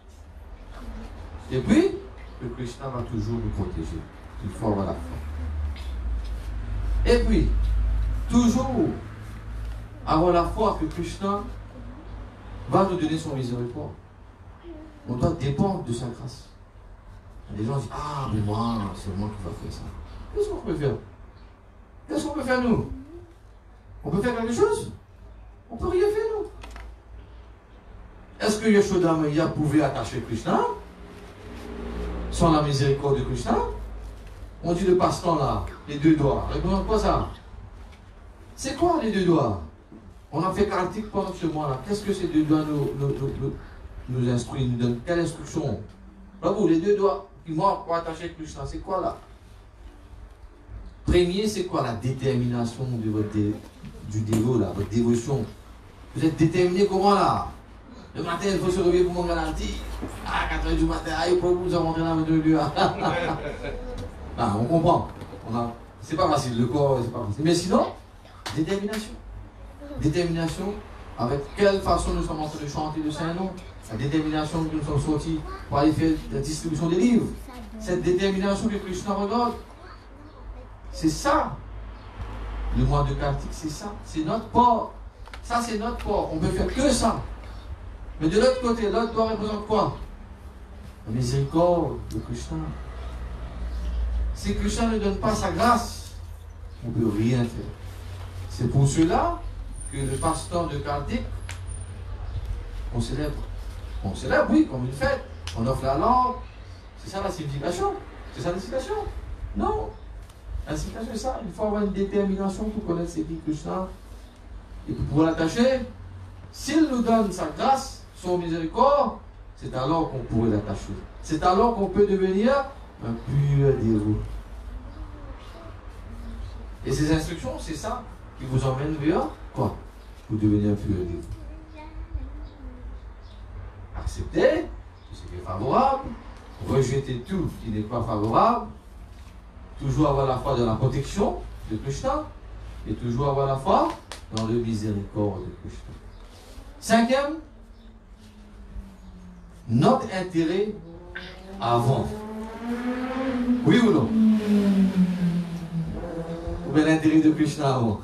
Et puis, le Krishna va toujours nous protéger. Il faut avoir la foi. Et puis, toujours avoir la foi que Krishna va nous donner son miséricorde. On doit dépendre de sa grâce. Les gens disent, ah, mais moi, c'est moi qui va faire ça. Qu'est-ce qu'on peut faire? Qu'est-ce qu'on peut faire, nous? On peut faire quelque chose? On peut rien faire, nous. Est-ce que Yashoda Maya pouvait attacher Krishna sans la miséricorde de Krishna? On dit le passe-temps là, les deux doigts. Représente quoi ça? C'est quoi les deux doigts? On a fait Kartik pendant ce mois-là. Qu'est-ce que ces deux doigts nous instruisent, nous donnent? Quelle instruction? Bravo, les deux doigts qui moi pour attacher Krishna, c'est quoi là? Premier, c'est quoi la détermination de du dévot là, votre dévotion? Vous êtes déterminé comment là? Le matin, il faut se réveiller pour mon garantie. À 4h du matin, il faut vous rentrer dans le lieu. Ah, on comprend. C'est pas facile, le corps, c'est pas facile. Mais sinon, détermination. Détermination, avec quelle façon nous sommes en train de chanter le Saint-Nom. La détermination que nous sommes sortis pour aller faire la distribution des livres. Cette détermination que Krishna regarde. C'est ça. Le mois de Kartik, c'est ça. C'est notre port. Ça, c'est notre port. On peut faire que ça. Mais de l'autre côté, l'autre doigt représente quoi? La miséricorde de Krishna. Si Krishna ne donne pas sa grâce, on ne peut rien faire. C'est pour cela que le passe-temps de Kartik, on célèbre. On célèbre, oui, comme une fête. On offre la lampe. C'est ça la signification? C'est ça la signification? Non. La signification, c'est ça. Il faut avoir une détermination pour connaître ce qui Krishna. Et pour pouvoir l'attacher, s'il nous donne sa grâce, son miséricorde, c'est alors qu'on pourrait l'attacher. C'est alors qu'on peut devenir un pur dévot. Et ces instructions, c'est ça qui vous emmène vers quoi? Pour devenir un pur dévot. Accepter favorable, rejeter tout qui n'est pas favorable, toujours avoir la foi dans la protection de Krishna et toujours avoir la foi dans le miséricorde de Krishna. Cinquième, notre intérêt avant. Oui ou non? Ou bien l'intérêt de Krishna avant?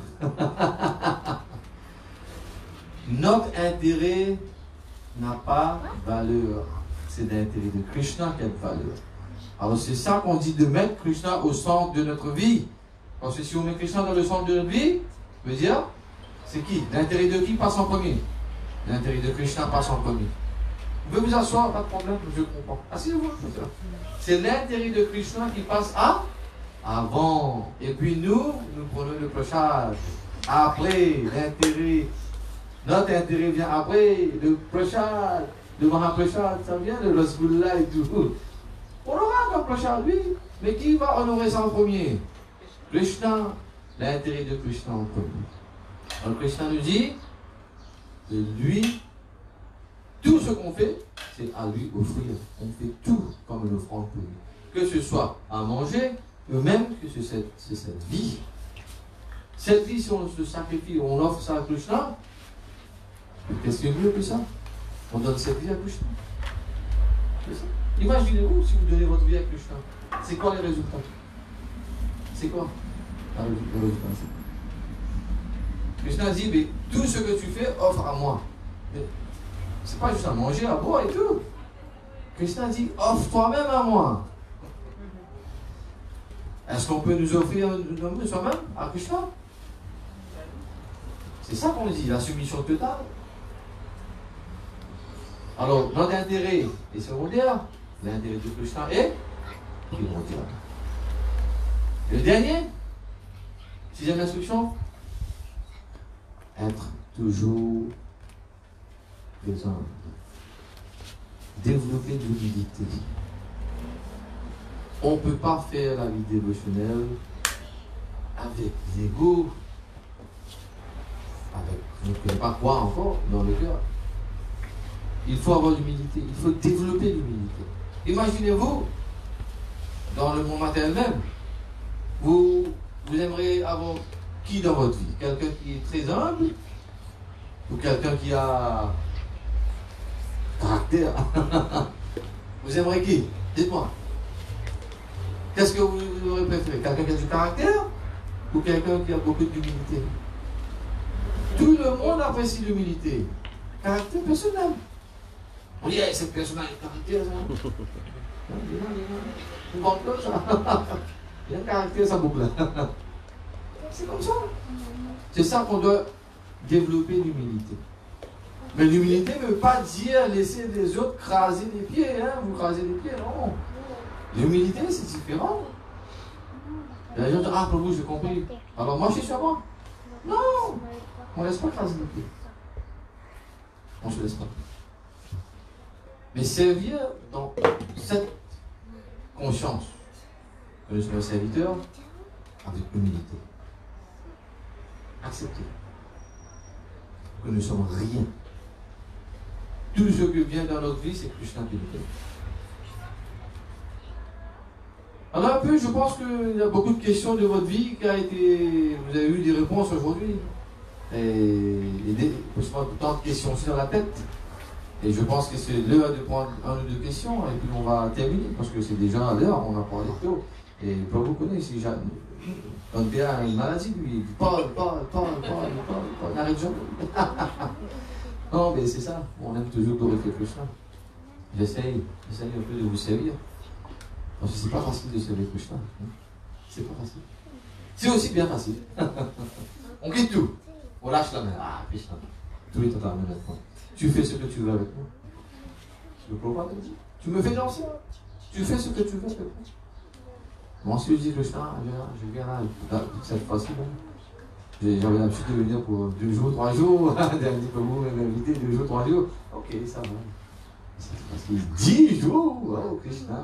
Notre intérêt n'a pas valeur. C'est l'intérêt de Krishna qui a de valeur. Alors c'est ça qu'on dit de mettre Krishna au centre de notre vie. Parce que si on met Krishna dans le centre de notre vie, veut dire, c'est qui? L'intérêt de qui passe en premier? L'intérêt de Krishna passe en premier. Vous pouvez vous asseoir, pas de problème, je comprends. Asseyez-vous. C'est l'intérêt de Krishna qui passe avant. Et puis nous prenons le prashad. Après, l'intérêt. Notre intérêt vient après. Le prashad, le mahaprashad, ça vient, le rasgulla et tout. On aura comme prashad, oui. Mais qui va honorer ça en premier? Krishna, l'intérêt de Krishna en premier. Alors Krishna nous dit que lui, tout ce qu'on fait, c'est à lui offrir. On fait tout comme une offrande pour lui. Que ce soit à manger, ou même que c'est cette vie. Cette vie, si on se sacrifie, on offre ça à Krishna, qu'est-ce qui est mieux que ça? On donne cette vie à Krishna. C'est ça. Imaginez-vous si vous donnez votre vie à Krishna. C'est quoi les résultats? C'est quoi le résultat? Krishna dit, mais tout ce que tu fais, offre à moi. Mais c'est pas juste à manger, à boire et tout. Krishna dit, offre toi-même à moi. Est-ce qu'on peut nous offrir soi-même à Krishna? C'est ça qu'on dit, la soumission totale. Alors, notre intérêt est secondaire, l'intérêt de Krishna est primordial. Le dernier, sixième instruction, être toujours présent. Développer de l'humilité. On ne peut pas faire la vie dévotionnelle avec l'ego, avec je ne connais pas quoi encore dans le cœur. Il faut avoir l'humilité, il faut développer l'humilité. Imaginez-vous, dans le monde matériel même, vous aimeriez avoir qui dans votre vie? Quelqu'un qui est très humble ou quelqu'un qui a caractère? Vous aimeriez qui? Dites-moi. Qu'est-ce que vous aurez préféré? Quelqu'un qui a du caractère ou quelqu'un qui a beaucoup d'humilité? Tout le monde apprécie l'humilité. Caractère personnel. On dit, hey, cette personne a un caractère, ça. Une bonne chose, ça. Il y a un caractère, ça boucle. C'est comme ça. C'est ça qu'on doit développer l'humilité. Mais l'humilité ne veut pas dire laisser les autres craser les pieds, hein, vous crasez les pieds, non. L'humilité, c'est différent. Et les gens disent, ah, pour vous, j'ai compris. Alors moi, je suis sur moi. Non, on ne laisse pas craser les pieds. On ne se laisse pas. Mais servir dans cette conscience que nous sommes un serviteur avec humilité. Accepter que nous ne sommes rien. Tout ce qui vient dans notre vie, c'est Krishna qui nous donne. Alors un peu, je pense qu'il y a beaucoup de questions de votre vie qui a été. Vous avez eu des réponses aujourd'hui. Et tant de questions aussi dans la tête. Et je pense que c'est l'heure de prendre un ou deux questions et puis on va terminer parce que c'est déjà l'heure, on a parlé tôt. Et pour vous connaître, si quand Béa a une maladie, lui, il parle, n'arrête jamais. Non, mais c'est ça, on aime toujours glorifier Krishna. J'essaye un peu de vous servir. Parce que c'est pas facile de servir Krishna. C'est pas facile. C'est aussi bien facile. On quitte tout. On lâche la main. Ah, Krishna. Tout est totalement maintenant. Tu fais ce que tu veux avec moi. Je ne peux pas te dire. Tu me fais danser. Tu fais ce que tu veux avec moi. Moi, si je dis Krishna, je viens là cette fois-ci. J'avais l'habitude de venir pour 2 jours, 3 jours. Dernier peu vous m'inviter 2 jours, 3 jours. Ok, ça va. Parce que 10 jours, oh Krishna.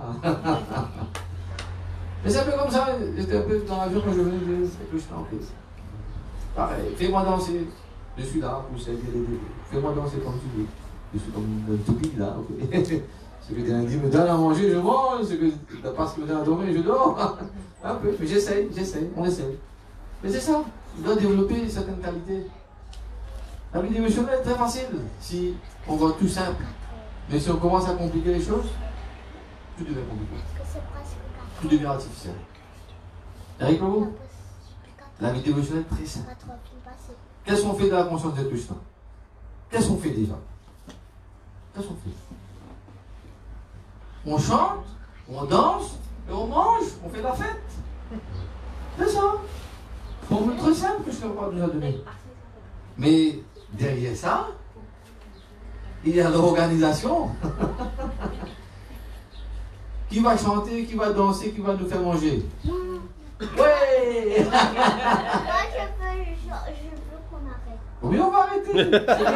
Mais c'est un peu comme ça. J'étais un peu dans l'avion quand je venais de Krishna. Ok. Pareil, fais-moi danser. Je suis là pour servir les bébés. Fais-moi danser comme tu veux. Je suis comme un toupie là. Okay. Ce que Dieu me donne à manger, je mange. Ce que parce qu'il me donne à dormir, je dors. Un peu. Mais j'essaye, on essaye. Mais c'est ça. Il doit développer certaines qualités. La vie dévotionnelle est très facile si on voit tout simple. Mais si on commence à compliquer les choses, tout devient compliqué. Tout devient artificiel. Eric Lobo, la vie dévotionnelle est très simple. Qu'est-ce qu'on fait de la conscience de Krishna? Qu'est-ce qu'on fait déjà? Qu'est-ce qu'on fait? On chante, on danse, et on mange, on fait la fête. C'est ça. Formule très simple que je ne pas nous a donné. Mais derrière ça, il y a l'organisation. Qui va chanter, qui va danser, qui va nous faire manger? Ouais. Moi, je veux qu'on arrête. Oui, on va arrêter.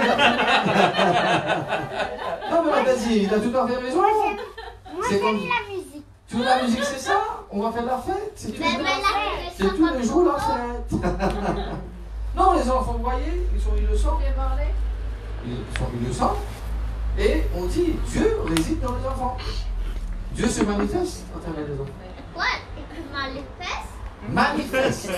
Non, mais vas-y, il a tout à fait raison. Moi, C'est j'aime comme- la musique. Tu veux la musique, c'est ça? On va faire la fête. C'est tous Mais les- la c'est tous les jours la fête. Non, les enfants, vous voyez, ils le sentent. Ils le sentent. Et on dit, Dieu réside dans les enfants. Dieu se manifeste à travers les enfants. Ouais, et tu manifestes. Manifeste.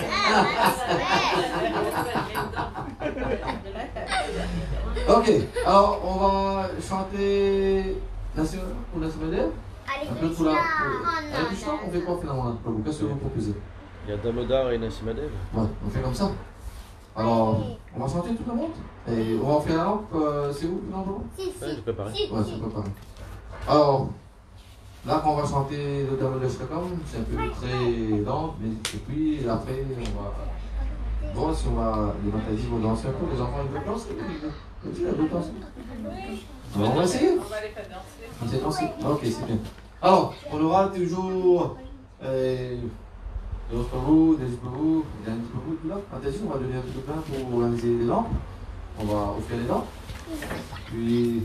Ok, alors on va chanter National pour National. Allez, Un peu pour la. Krishna. Avec Krishna, on fait quoi finalement là? Qu'est-ce que vous proposez? Il y a Damodar et Nasimadev. Ouais, on fait comme ça. Alors, on va chanter tout le monde. Et on va faire la lampe, c'est où non, non Si, Ouais, si. je peux parler. Si, Ouais, si. c'est préparé. Alors, là, quand on va chanter le Damodar Shtakam, c'est un peu très lent, mais et puis après, on va voir si on va. Les Mataji vont danser un peu, les enfants ils veulent danser. Ils veulent danser. Alors, on va essayer. On va les faire danser. On sait danser. Ok, c'est bien. Alors, on aura toujours. Des Ospravo, des Ospravo, des Ospravo, tout là. Attention, on va donner un peu de pain pour organiser les lampes. On va offrir les lampes. Puis,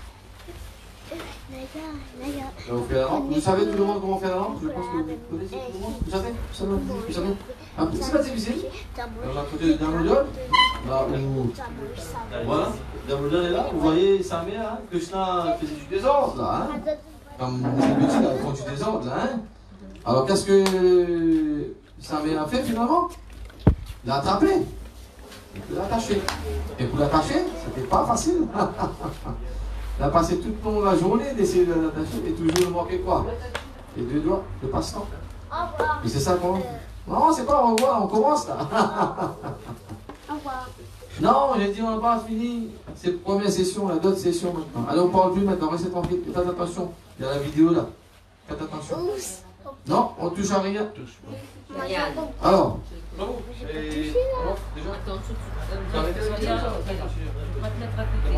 on va offrir la lampe. Vous savez tout le monde comment faire la lampe? Je pense que vous connaissez tout le monde. Vous savez? Vous savez? C'est pas difficile. On va côté de Damodar. Là où. Voilà. Damodar est là. Vous voyez sa mère, hein? Krishna faisait du désordre là. Hein? Comme les petits là, ils font du désordre là. Hein? Alors qu'est-ce que sa mère a fait finalement? Il l'a attrapé. Et puis l'attacher. Et pour l'attacher, c'était pas facile. Il a passé toute la journée d'essayer de l'attacher et toujours il manquait quoi? Les deux doigts, le passe-temps. Au revoir. Et c'est ça qu'on. Non, c'est pas au revoir, on commence là. Au revoir. Non, j'ai dit on n'a pas fini. C'est la première session, la d'autres sessions maintenant. Allez, on parle plus maintenant, restez tranquille. Faites attention. Il y a la vidéo là. Faites attention. Oups. Non, on touche à rien. Moi, j'ai compris. Alors. Attends, tout de suite. On va te mettre à côté.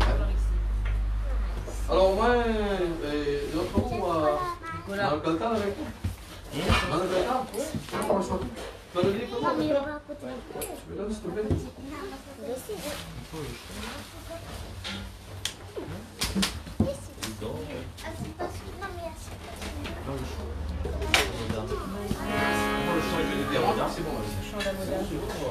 Alors moi, l'autre coup, on Nicolas. a le calcul avec toi. On a le calcul. On va chanter. Tu as le livre Non, mais il comment? va à côté. Tu me donnes s'il te plaît? C'est bon, vas-y.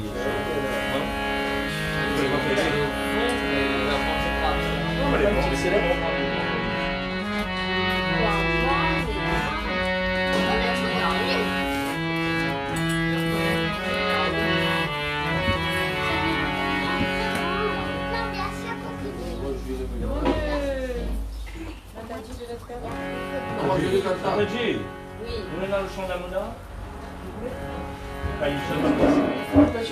On va jouer le calcul. Reggie, Oui. on est dans le champ d'Amona. Ah, il se passe.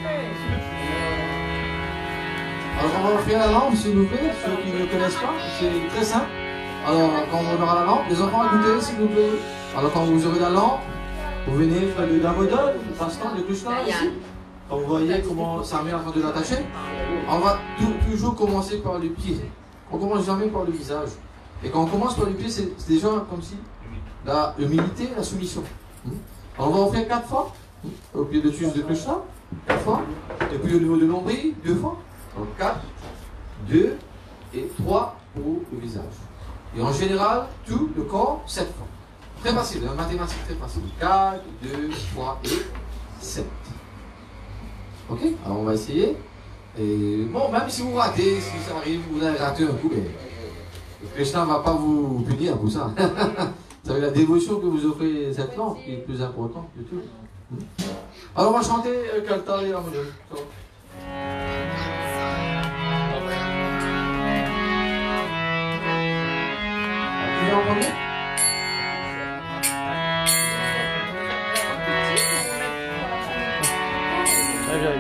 Alors on va offrir la lampe s'il vous plaît, ceux qui ne connaissent pas, c'est très simple. Alors quand on aura la lampe, les enfants écoutez s'il vous plaît. Alors quand vous aurez la lampe, vous venez faire le Damodar, le passe-temps de Krishna ici. Quand vous voyez comment sa mère est en train de l'attacher, on va toujours commencer par le pied. On commence jamais par le visage. Et quand on commence par le pied, c'est déjà comme si la humilité, la soumission. Alors on va en faire 4 fois, au pied de Tues de Krishna, 4 fois. Et puis au niveau de l'ombril, 2 fois. Donc 4, 2 et 3 pour le visage. Et en général, tout le corps, 7 fois. Très facile, hein, mathématique très facile. 4, 2, 3 et 7. Ok? Alors on va essayer. Et bon, même si vous ratez, si ça arrive, vous avez raté un coup, mais Krishna ne va pas vous punir pour ça. Vous savez, la dévotion que vous offrez cette lampe qui est plus importante que tout. Alors on va chanter Kaltari Harmonium. Tu viens en premier? Ah, viens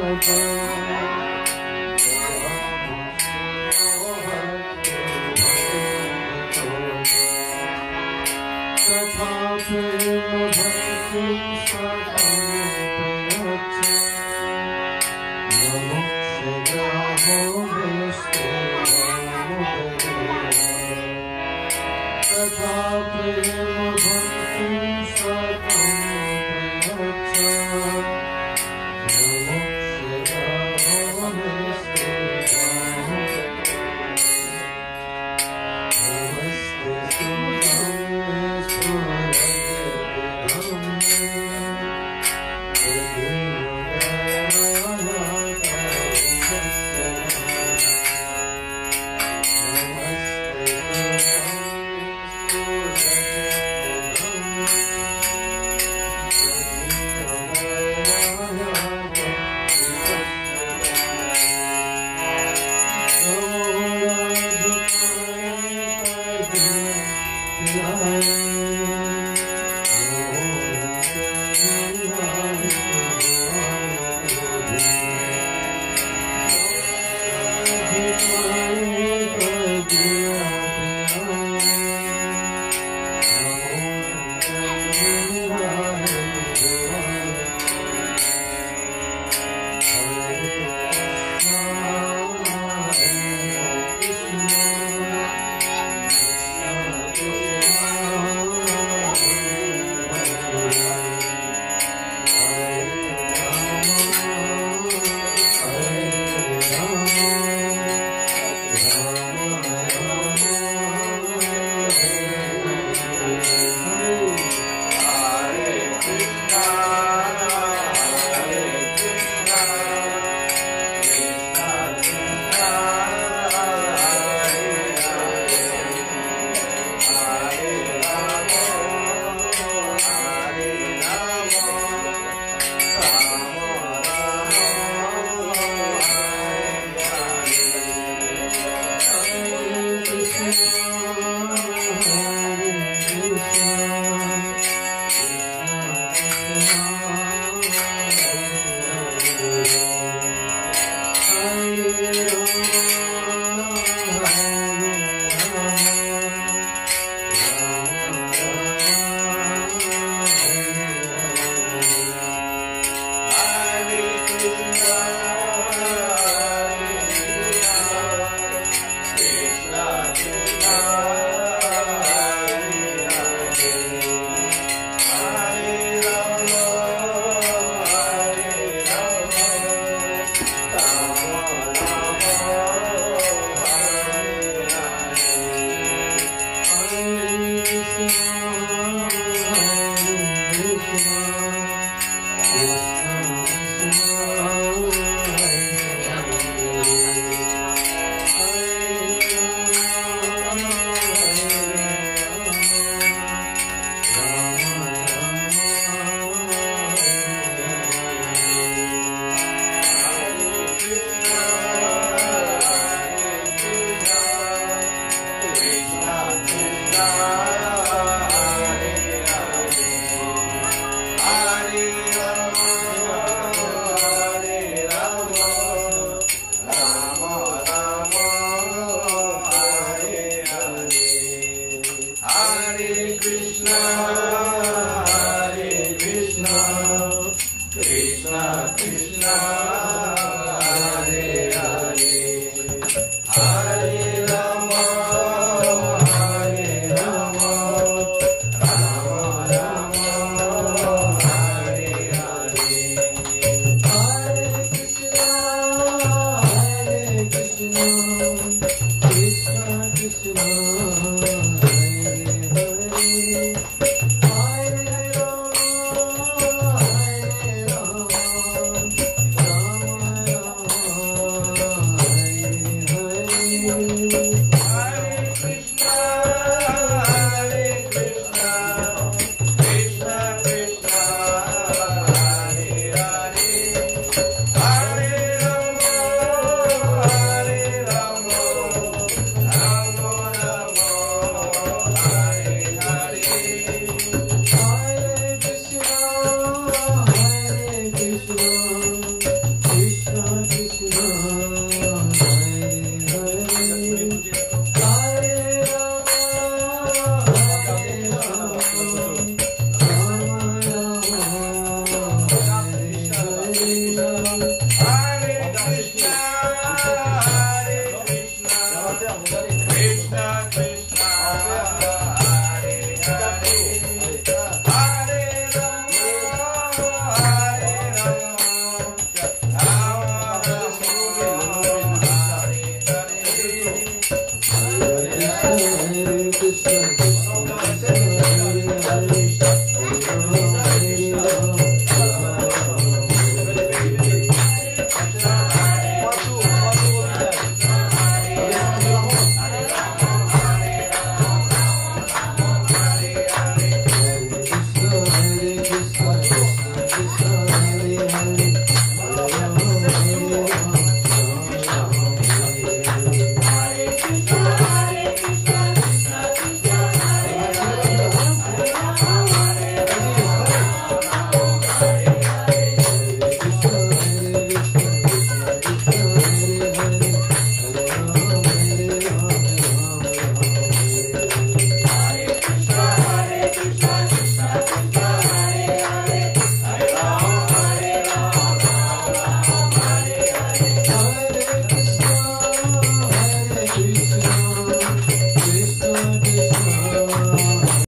Krishna Krishna